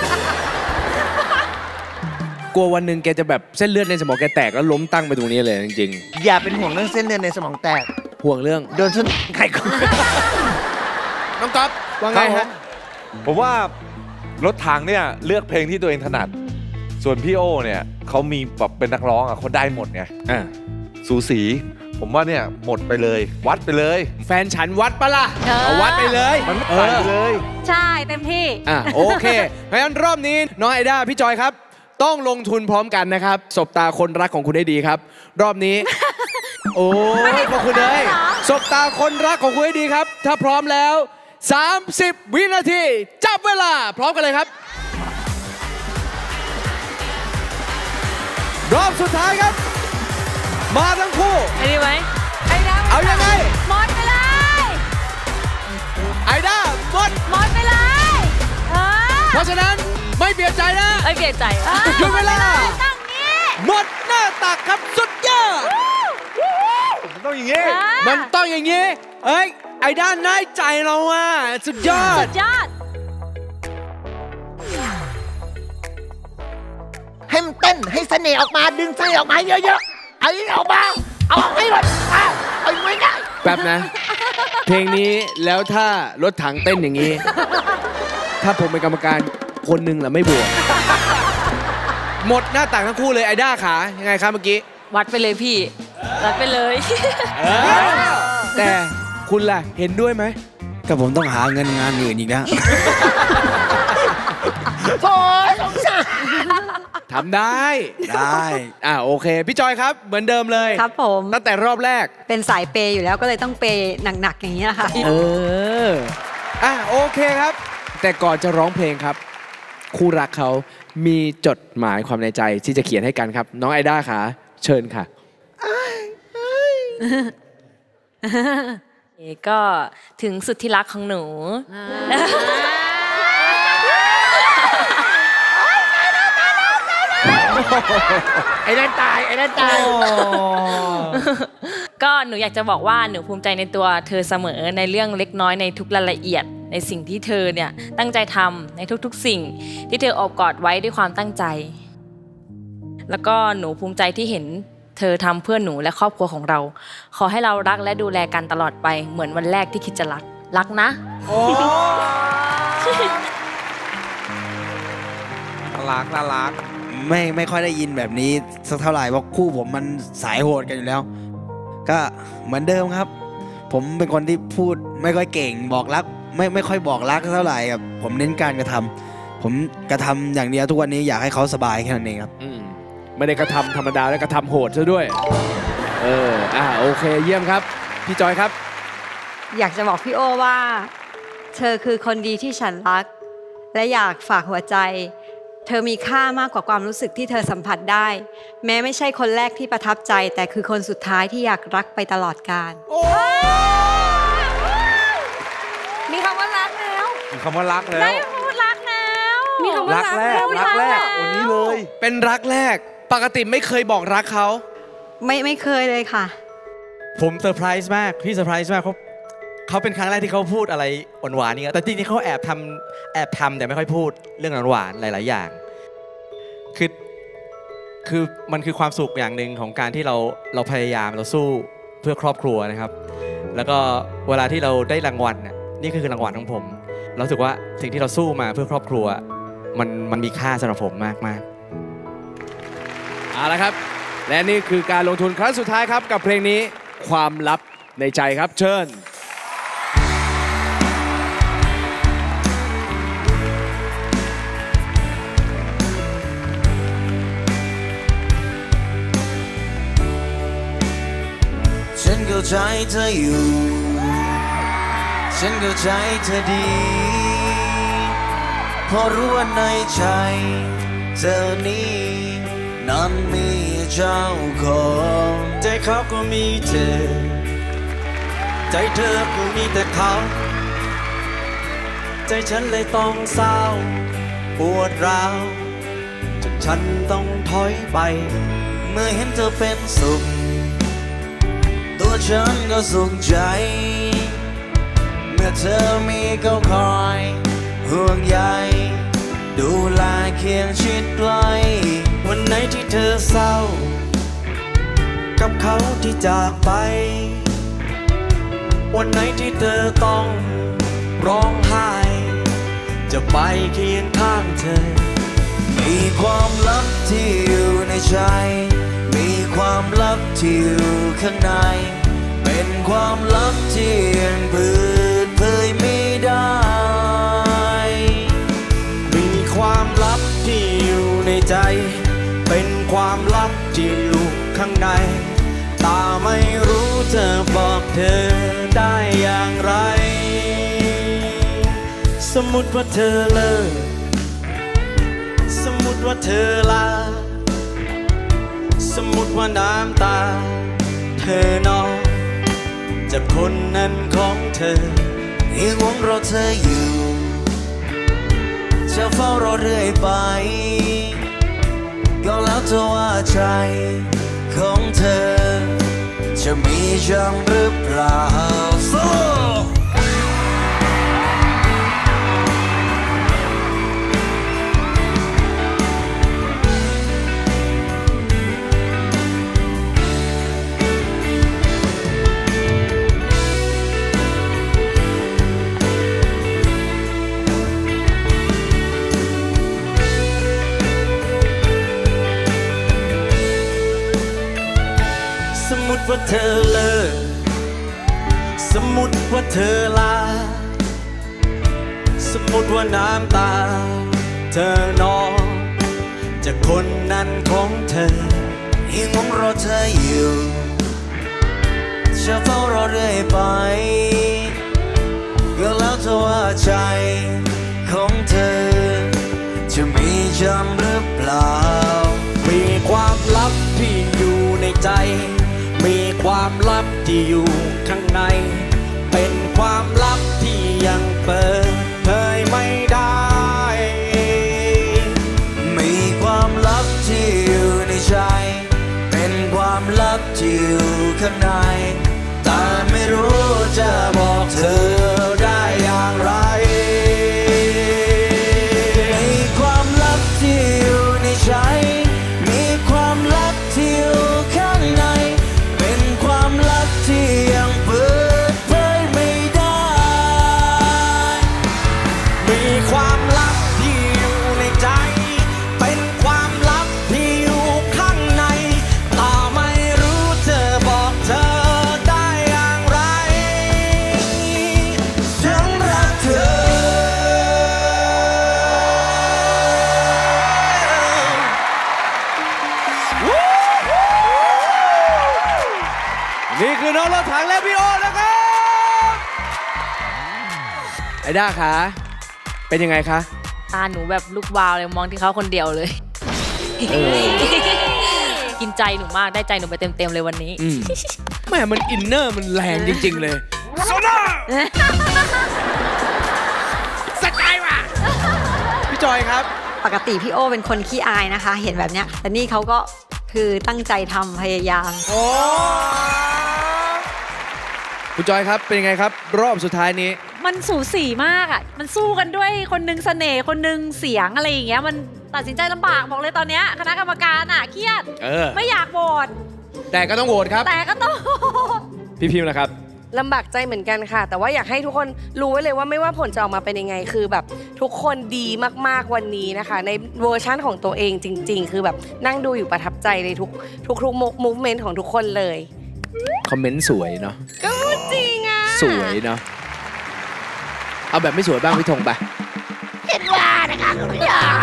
[SPEAKER 6] กลัววันหนึ่งแกจะแบบเส้นเลือดในสมองแกแตกแล้วล้มตั้งไปตรงนี้เลยจริง
[SPEAKER 16] ๆอย่าเป็นห่วงเรื่องเส้นเลือดในสมองแตก
[SPEAKER 6] ห่วงเรื่อง
[SPEAKER 16] โดนส้นไข่ก่อน
[SPEAKER 6] น้องก๊อฟว่าไงฮะ
[SPEAKER 12] ผมว่ารถถังเนี่ยเลือกเพลงที่ตัวเองถนัดส่วนพี่โอเนี่ยเขามีแบบเป็นนักร้องอ่ะเขาได้หมดไงอ่าสูสีผมว่าเนี่ยหมดไปเลยวัดไปเลย
[SPEAKER 6] แฟนฉันวัดปะล่ะเอาวัดไปเลย
[SPEAKER 12] มันใส่ไปเลย
[SPEAKER 14] ใช่เต็มที่
[SPEAKER 6] อ่ะโอเคเพราะฉะนั้นรอบนี้น้องไอด้าพี่จอยครับต้องลงทุนพร้อมกันนะครับสบตาคนรักของคุณได้ดีครับรอบนี้ โอ้ขอบคุณเลยสบตาคนรักของคุณได้ดีครับถ้าพร้อมแล้วสามสิบวินาทีจับเวลาพร้อมกันเลยครับรอบสุดท้ายครับมาทั้งคู่
[SPEAKER 14] ไอ้ดีไหมไอ้ด้า
[SPEAKER 6] เอายังไง
[SPEAKER 14] หมดไปเลย
[SPEAKER 6] ไอ้ด้าหมด
[SPEAKER 14] หมดไปเลย
[SPEAKER 6] เพราะฉะนั้นไม่เปลี่ยนใจนะ
[SPEAKER 14] ไม่เปลี่ยนใจ
[SPEAKER 6] หยุดเวลาหมดหน้าตักครับสุดยอด
[SPEAKER 12] มันต้องอย่างงี้
[SPEAKER 6] มันต้องอย่างงี้เอ้ยไอ้ด้านได้ใจเราอ่ะสุดยอด
[SPEAKER 14] สุดยอด
[SPEAKER 16] ให้มันเต้นให้เสน่ห์ออกมาดึงเสน่ห์ออกมาเยอะๆเอาอีกออกมาเอาออกให้หมดเอาเอาไม่ได้
[SPEAKER 6] แป๊บนะ เพลงนี้แล้วถ้ารถถังเต้นอย่างนี้ ถ้าผมเป็นกรรมการคนหนึ่งแหละไม่บวกหมดหน้าต่างทั้งคู่เลยไอ้ด้าขายังไงครับเมื่อกี้
[SPEAKER 7] วัดไปเลยพี่วัดไปเลย
[SPEAKER 6] แต่คุณล่ะเห็นด้วยไหม
[SPEAKER 2] ก็ผมต้องหาเงินงานอื่นอีกแล้ว
[SPEAKER 16] โถ่สงสาร
[SPEAKER 6] ทำได้ได้อ่าโอเคพี่จอยครับเหมือนเดิมเลย
[SPEAKER 11] ครับผม
[SPEAKER 6] ตั้งแต่รอบแรก
[SPEAKER 11] เป็นสายเปย์อยู่แล้วก็เลยต้องเปย์หนักๆอย่างนี้นะคะ
[SPEAKER 6] เอออ่ะโอเคครับแต่ก่อนจะร้องเพลงครับคู่รักเขามีจดหมายความในใจที่จะเขียนให้กันครับน้องไอด้าค่ะเชิญค่ะ
[SPEAKER 7] ก็ถึงสุดที่รักของหนู
[SPEAKER 16] ไอ้นั่นตายไอ้นั่นตาย
[SPEAKER 7] ก็หนูอยากจะบอกว่าหนูภูมิใจในตัวเธอเสมอในเรื่องเล็กน้อยในทุกรายละเอียดในสิ่งที่เธอเนี่ยตั้งใจทำในทุกๆสิ่งที่เธออบกอดไว้ด้วยความตั้งใจแล้วก็หนูภูมิใจที่เห็นเธอทำเพื่อหนูและครอบครัวของเราขอให้เรารักและดูแลกันตลอดไปเหมือนวันแรกที่คิดจะรักรักนะ
[SPEAKER 6] โอ้น่ารักน่ารัก
[SPEAKER 2] ไม่ไม่ค่อยได้ยินแบบนี้สักเท่าไหร่เพราะคู่ผมมันสายโหดกันอยู่แล้วก็เหมือนเดิมครับผมเป็นคนที่พูดไม่ค่อยเก่งบอกรักไม่ไม่ค่อยบอกรักเท่าไหร่ครับผมเน้นการกระทำผมกระทำอย่างเดียวทุกวันนี้อยากให้เขาสบายแค่นั้นเองครับ
[SPEAKER 6] ไม่ได้กระทำธรรมดาแล้วกระทำโหดซะด้วยเอออ่าโอเคเยี่ยมครับพี่จอยครับ
[SPEAKER 11] อยากจะบอกพี่โอว่าเธอคือคนดีที่ฉันรักและอยากฝากหัวใจเธอมีค่ามากกว่าความรู้สึกที่เธอสัมผัสได้แม้ไม่ใช่คนแรกที่ประทับใจแต่คือคนสุดท้ายที่อยากรักไปตลอดกาล
[SPEAKER 14] มีคำว่ารักแล้ว
[SPEAKER 12] มีคำว่ารักแล้ว
[SPEAKER 14] ได้คำว่ารักแล้ว
[SPEAKER 12] มีคำว่ารักแรกรักแรกวันนี้เลย
[SPEAKER 6] เป็นรักแรกปกติไม่เคยบอกรักเขา
[SPEAKER 11] ไม่ไม่เคยเลยค่ะ
[SPEAKER 10] ผมเซอร์ไพรส์มากพี่เซอร์ไพรส์มากเขาเขาเป็นครั้งแรกที่เขาพูดอะไรหวานๆนี่แต่จริงๆเขาแอบทำแอบทำแต่ไม่ค่อยพูดเรื่องหวานๆหลายๆอย่างคือคือมันคือความสุขอย่างหนึ่งของการที่เราเราพยายามเราสู้เพื่อครอบครัวนะครับแล้วก็เวลาที่เราได้รางวัลเนี่ยนี่คือรางวัลของผมเรารู้สึกว่าสิ่งที่เราสู้มาเพื่อครอบครัวมันมันมีค่าสำหรับผมมากๆ
[SPEAKER 6] เอาละครับและนี่คือการลงทุนครั้งสุดท้ายครับกับเพลงนี้ความลับในใจครับเชิญ
[SPEAKER 3] ฉันเข้าใจเธออยู่ฉันเข้าใจเธอดีเพราะรู้ว่าในใจเธอนี้นั้นมีเจ้าของใจเขาก็มีเธอใจเธอก็มีแต่เขาใจฉันเลยต้องเศร้าปวดร้าวจนฉันต้องถอยไปเมื่อเห็นเธอเป็นสุขตัวฉันก็สุขใจเมื่อเธอมีเขาคอยห่วงใยดูแลเคียงชิดไกลวันไหนที่เธอเศร้ากับเขาที่จากไปวันไหนที่เธอต้องร้องไห้จะไปเคียงข้างเธอมีความลับที่อยู่ในใจมีความลับที่อยู่ข้างในเป็นความลับที่ยังเปิดเผยไม่ได้มีความลับที่อยู่ในใจเป็นความลับที่อยู่ข้างในตาไม่รู้จะบอกเธอได้อย่างไรสมมุติว่าเธอเลิกสมมุติว่าเธอลาสมมุติว่าน้ำตาเธอนองจากคนนั้นของเธอยังหวังรอเธออยู่จะเฝ้ารอเรื่อยไปก็แล้วเธอว่าใจของเธอจะมีจังหรือเปล่าล่าสู้สมมุติว่าเธอเลิกสมมุติว่าเธอลาสมมุติว่าน้ำตาเธอนองจากคนนั้นของเธอยังมองรอเธออยู่จะเฝ้ารอเรื่อยไปก็แล้วเธอว่าใจของเธอจะมีจำหรือเปล่ามีความลับที่อยู่ในใจมีความลับที่อยู่ข้างในเป็นความลับที่ยังเปิดเผยไม่ได้มีความลับที่อยู่ในใจเป็นความลับที่อยู่ข้างในแต่ไม่รู้จะบอกเธอได้อย่างไรมีความลับที่อยู่ในใจมีความลับที่อยู่ข้างในเป็นความลับที่ยังเปิดเผยไม่ได้มีความลับที่อยู่ในใจเป็นความลับที่อยู่ข้างในแต่ไม่รู้จะบอกเธอได้อย่างไรฉันรักเธอ
[SPEAKER 6] นี่คือน้องรถถังและพี่โอนะครับไอด้าคะเป็นยังไงคะ
[SPEAKER 7] ตาหนูแบบลูกวาวเลยมองที่เขาคนเดียวเลย กินใจหนูมากได้ใจหนูไปเต็มๆเลยวันนี้
[SPEAKER 6] แม่มันอินเนอร์มันแรงจริงๆเลยโซน่าสกายว่ะพี่จอยครับ
[SPEAKER 11] ปกติพี่โอเป็นคนขี้อายนะคะ เห็นแบบเนี้ยแต่นี่เขาก็คือตั้งใจทำพยายาม
[SPEAKER 6] โอ้คุณจอยครับเป็นยังไงครับรอบสุดท้ายนี้
[SPEAKER 14] มันสูสีมากอ่ะมันสู้กันด้วยคนหนึงเสน่ห์คนหนึงเสียงอะไรอย่างเงี้ยมันตัดสินใจลำบากบอกเลยตอนเนี้ยคณะกรรมการอ่ะเครียด
[SPEAKER 6] เออ
[SPEAKER 14] ไม่อยากโหวต
[SPEAKER 6] แต่ก็ต้องโหวตครับ
[SPEAKER 14] แต่ก็ต้อง
[SPEAKER 6] พี่พิมพ์นะครับ
[SPEAKER 15] ลำบากใจเหมือนกันค่ะ แต่ว่าอยากให้ทุกคนรู้ไว้เลยว่าไม่ว่าผลจะออกมาเป็นยังไงคือแบบทุกคนดีมากๆวันนี้นะคะในเวอร์ชั่นของตัวเองจริง ๆ คือแบบนั่งดูอยู่ประทับใจในทุกทุกทุกมูฟเมนต์ของทุกคนเลย
[SPEAKER 6] คอมเมนต์สวยเนาะ
[SPEAKER 15] ก็จริงอ่ะ
[SPEAKER 6] สวยเนาะเอาแบบไม่สวยบ้างพี่ธงไป
[SPEAKER 16] เห็นว่านะคะคุณผู้ชม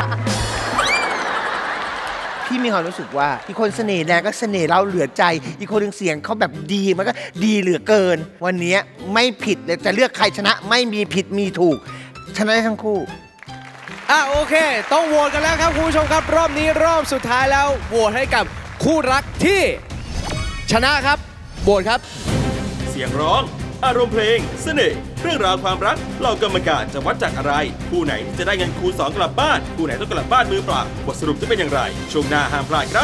[SPEAKER 16] พี่มีความรู้สึกว่าอีกคนเสน่ห์แรงก็เสน่ห์เราเหลือใจ อีกคนหนึ่งเสียงเขาแบบดีมันก็ดีเหลือเกิน วันนี้ไม่ผิดเลยจะเลือกใครชนะไม่มีผิดมีถูกชนะได้ทั้งคู่
[SPEAKER 6] อ่ะโอเค ต้องโหวตกันแล้วครับคุณผู้ชมครับรอบนี้รอบสุดท้ายแล้วโหวตให้กับคู่รักที่ชนะครับโหวตครับ
[SPEAKER 1] เสียงร้องอารมณ์เพลงเสน่ห์เรื่องราวความรักเหล่ากรรมการจะวัดจากอะไรคู่ไหนจะได้เงินคูณสองกลับบ้านคู่ไหนต้องกลับบ้านมือเปล่าบทสรุปจะเป็นอย่างไรช่วงหน้าห้ามพลาดครับ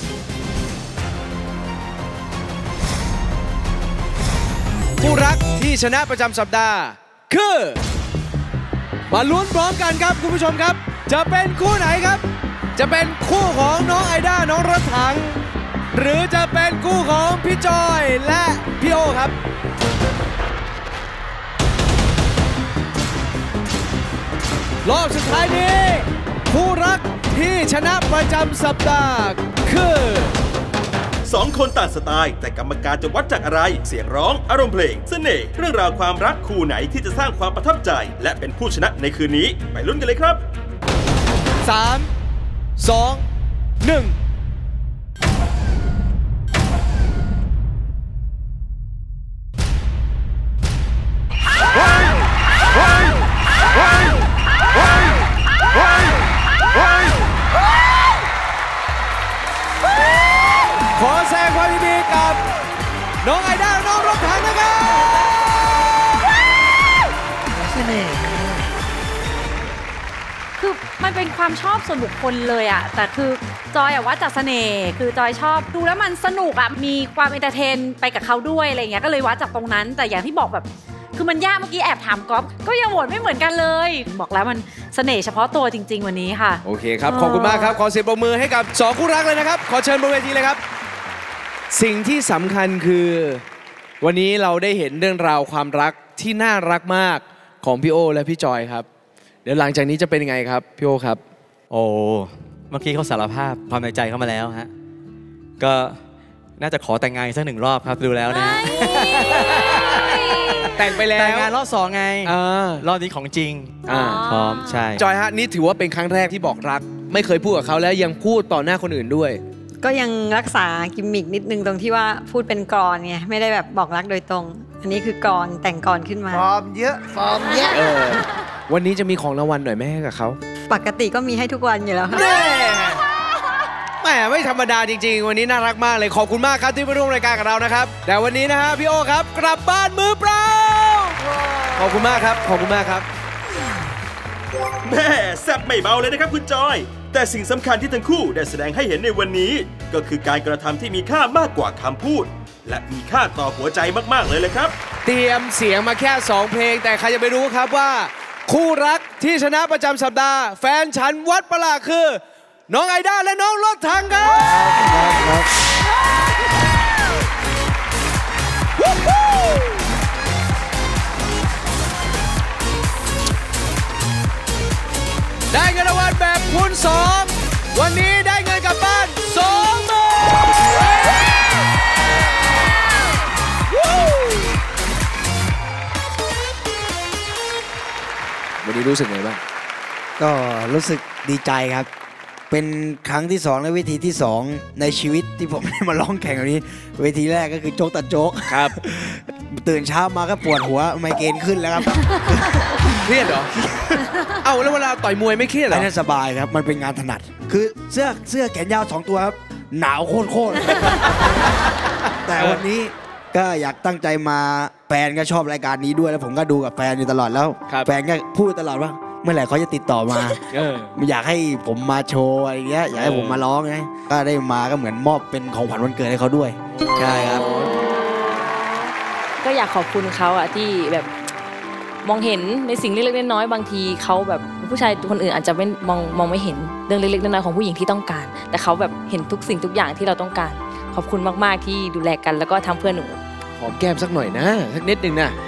[SPEAKER 6] คู่รักที่ชนะประจำสัปดาห์คือมาลุ้นพร้อมกันครับคุณผู้ชมครับจะเป็นคู่ไหนครับ จะเป็นคู่ของน้องไอด้าน้องรถถังหรือจะเป็นคู่ของพี่จอยและพี่โอครับรอบสุดท้ายนี้คู่รักที่ชนะประจำสัปดาห์คือ
[SPEAKER 1] สองคนต่างสไตล์แต่กรรมการจะวัดจากอะไรเสียงร้องอารมณ์เพลงเสน่ห์เรื่องราวความรักคู่ไหนที่จะสร้างความประทับใจและเป็นผู้ชนะในคืนนี้ไปลุ้นกันเลยครับ
[SPEAKER 6] สาม สอง หนึ่งขอแสดงความยินดีกับน้องไอด้าน้องรถถังนะครับ
[SPEAKER 14] คือมันเป็นความชอบส่วนบุคคลเลยอะแต่คือจอยอะว่าจากเสน่ห์คือจอยชอบดูแล้วมันสนุกอะมีความเอนเตอร์เทนไปกับเขาด้วยอะไรเงี้ยก็เลยวัดจากตรงนั้นแต่อย่างที่บอกแบบคือมันยากเมื่อกี้แอบถามก๊อฟก็ยังโหวตไม่เหมือนกันเลยบอกแล้วมันเสน่ห์เฉพาะตัวจริงๆวันนี้ค่ะ
[SPEAKER 6] โอเคครับขอบคุณมากครับขอเสียงปรบมือให้กับสองคู่รักเลยนะครับขอเชิญบนเวทีเลยครับสิ่งที่สำคัญคือวันนี้เราได้เห็นเรื่องราวความรักที่น่ารักมากของพี่โอและพี่จอยครับเดี๋ยวหลังจากนี้จะเป็นยังไงครับพี่โอครับ
[SPEAKER 10] โอ้เมื่อกี้เขาสารภาพความในใจเข้ามาแล้วฮะก็น่าจะขอแต่งงานสักหนึ่งรอบครับดูแล้วนะ
[SPEAKER 6] แต่งไปแล้ว
[SPEAKER 10] แต่งงานรอบสองไงรอบนี้ของจริงพร้อมใช่
[SPEAKER 6] จอยฮะนี่ถือว่าเป็นครั้งแรกที่บอกรักไม่เคยพูดกับเขาแล้วยังพูดต่อหน้าคนอื่นด้วย
[SPEAKER 11] ก็ยังรักษากิมมิกนิดนึงตรงที่ว่าพูดเป็นกลอนไงไม่ได้แบบบอกรักโดยตรงอันนี้คือกลอนแต่งกลอนขึ้นมา
[SPEAKER 16] ฟอร์มเยอะฟอร์มเยอะ
[SPEAKER 6] วันนี้จะมีของรางวัลหน่อยไหมให้กับเขา
[SPEAKER 11] ปกติก็มีให้ทุกวันอยู่แล้วค่ะ
[SPEAKER 6] แหมไม่ธรรมดาจริงๆวันนี้น่ารักมากเลยขอบคุณมากครับที่มาร่วมรายการกับเรานะครับแต่วันนี้นะฮะพี่โอครับกลับบ้านมือเปล่าขอบคุณมากครับขอบคุณมากครับ
[SPEAKER 1] แม่แซ่บไม่เบาเลยนะครับคุณจอยแต่สิ่งสำคัญที่ทั้งคู่ได้แสดงให้เห็นในวันนี้ก็คือการกระทำที่มีค่ามากกว่าคำพูดและมีค่าต่อหัวใจมากๆเลยเลยครับ
[SPEAKER 6] เตรียมเสียงมาแค่สองเพลงแต่ใครจะไปรู้ครับว่าคู่รักที่ชนะประจำสัปดาห์แฟนฉันวัดประหลาดคือน้องไอด้าและน้องรถถังครับได้เงินรางวัลแบบคูณสองวันนี้ได้เงินกลับบ้านสองหมื่นวันนี้รู้สึกไงบ้าง
[SPEAKER 2] ก็รู้สึกดีใจครับเป็นครั้งที่สองและเวทีที่สองในชีวิตที่ผมได้มาร้องแข่งแบบนี้เวทีแรกก็คือโจ๊กตัดโจ๊ก
[SPEAKER 6] ครับ
[SPEAKER 2] ตื่นเช้ามาก็ปวดหัวไมเกรนขึ้นแล้วครับ
[SPEAKER 6] เครียดเหรอเอ้าแล้วเวลาต่อยมวยไม่เครียดเหรอ
[SPEAKER 2] ไม่สบายครับมันเป็นงานถนัดคือเสื้อเสื้อแขนยาวสองตัวครับหนาวโคตรๆแต่วันนี้ก็อยากตั้งใจมาแฟนก็ชอบรายการนี้ด้วยแล้วผมก็ดูกับแฟนอยู่ตลอดแล้วแฟนก็พูดตลอดว่าเมื่อไหร่เขาจะติดต่อมาอยากให้ผมมาโชว์อะไรเงี้ยอยากให้ผมมาร้องไงก็ได้มาก็เหมือนมอบเป็นของขวัญวันเกิดให้เขาด้วยใช่ครับ
[SPEAKER 7] ก็อยากขอบคุณเขาอะที่แบบมองเห็นในสิ่งเล็กๆน้อยๆบางทีเขาแบบผู้ชายคนอื่นอาจจะไม่มองมองไม่เห็นเรื่องเล็กๆน้อยๆของผู้หญิงที่ต้องการแต่เขาแบบเห็นทุกสิ่งทุกอย่างที่เราต้องการขอบคุณมากๆที่ดูแลกันแล้วก็ทำเพื่อหนู
[SPEAKER 6] หอมแก้มสักหน่อยนะสักนิดนึงนะ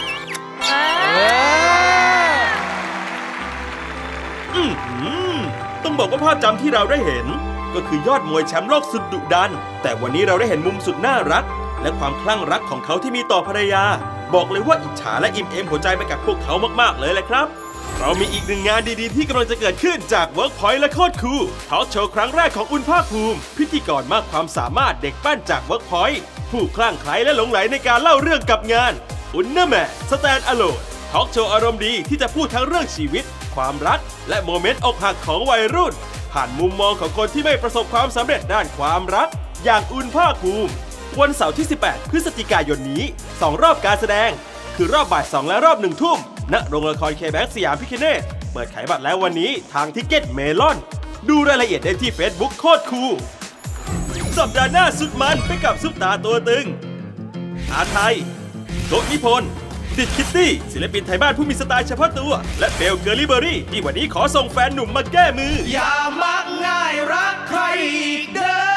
[SPEAKER 1] ต้องบอกว่าภาพจำที่เราได้เห็นก็คือยอดมวยแชมป์โลกสุดดุดันแต่วันนี้เราได้เห็นมุมสุดน่ารักและความคลั่งรักของเขาที่มีต่อภรรยาบอกเลยว่าอิจฉาและอิ่มเอมหัวใจไปกับพวกเขามากๆเลยแหละครับเรามีอีกหนึ่งงานดีๆที่กำลังจะเกิดขึ้นจาก Workpoint และโคตรคูลทอล์กโชว์ครั้งแรกของอุ่นภาคภูมิพิธีกรมากความสามารถเด็กปั้นจาก Workpoint ผู้คลั่งไคล้และหลงไหลในการเล่าเรื่องกับงานอุ่นเนอร์แมนสแตนด์อะโลนทอล์กโชว์อารมณ์ดีที่จะพูดทั้งเรื่องชีวิตความรักและโมเมนต์อกหักของวัยรุ่นผ่านมุมมองของคนที่ไม่ประสบความสำเร็จด้านความรักอย่างอุ่นภาคภูมิวันเสาร์ที่สิบแปดพฤศจิกายนนี้สองรอบการแสดงคือรอบบ่ายสองและรอบหนึ่งทุ่มณโรงละครเคแบงค์สยามพิคเนตเปิดขายบัตรแล้ววันนี้ทางทิกเก็ตเมลอนดูรายละเอียดได้ที่ Facebook โคตรคูลสัปดาห์หน้าสุดมันไปกับซุปตาตัวตึงอาไทยโกนิพนธ์ติดคิตตี้ศิลปินไทยบ้านผู้มีสไตล์เฉพาะตัวและเบลเกอร์ลิเบอรี่ที่วันนี้ขอส่งแฟนหนุ่มมาแก้มือ
[SPEAKER 3] อย่ามักง่ายรักใครอีกเด้อ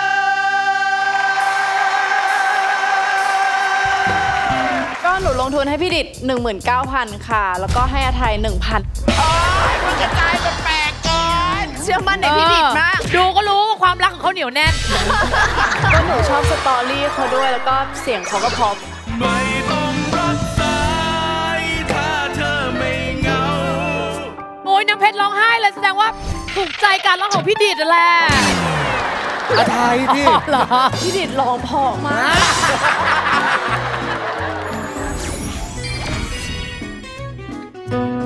[SPEAKER 18] ก็หนูลงทุนให้พี่ดิด หนึ่งหมื่นเก้าพัน ค่ะแล้วก็ให้อาไทย หนึ่งพัน
[SPEAKER 4] โอ๊ยมันกระจายแปลกๆเกิน
[SPEAKER 18] เชื่อมั่นในพี่ดิดมาก
[SPEAKER 14] ดูก็รู้ว่าความรักของเขาเหนียวแน่น
[SPEAKER 18] ก็หนูชอบสตอรี่เขาด้วยแล้วก็เสียงเขาก็เพราะ
[SPEAKER 3] ไม่ต้องรักษาถ้าเธอไม่เหงา
[SPEAKER 14] โอ้ยน้ำเพชรร้องไห้เลยแสดงว่าถูกใจการร้องของพี่ดิดแหละ
[SPEAKER 6] อาไทยที่
[SPEAKER 14] เหรอพี่ดิดร้องเพราะมาก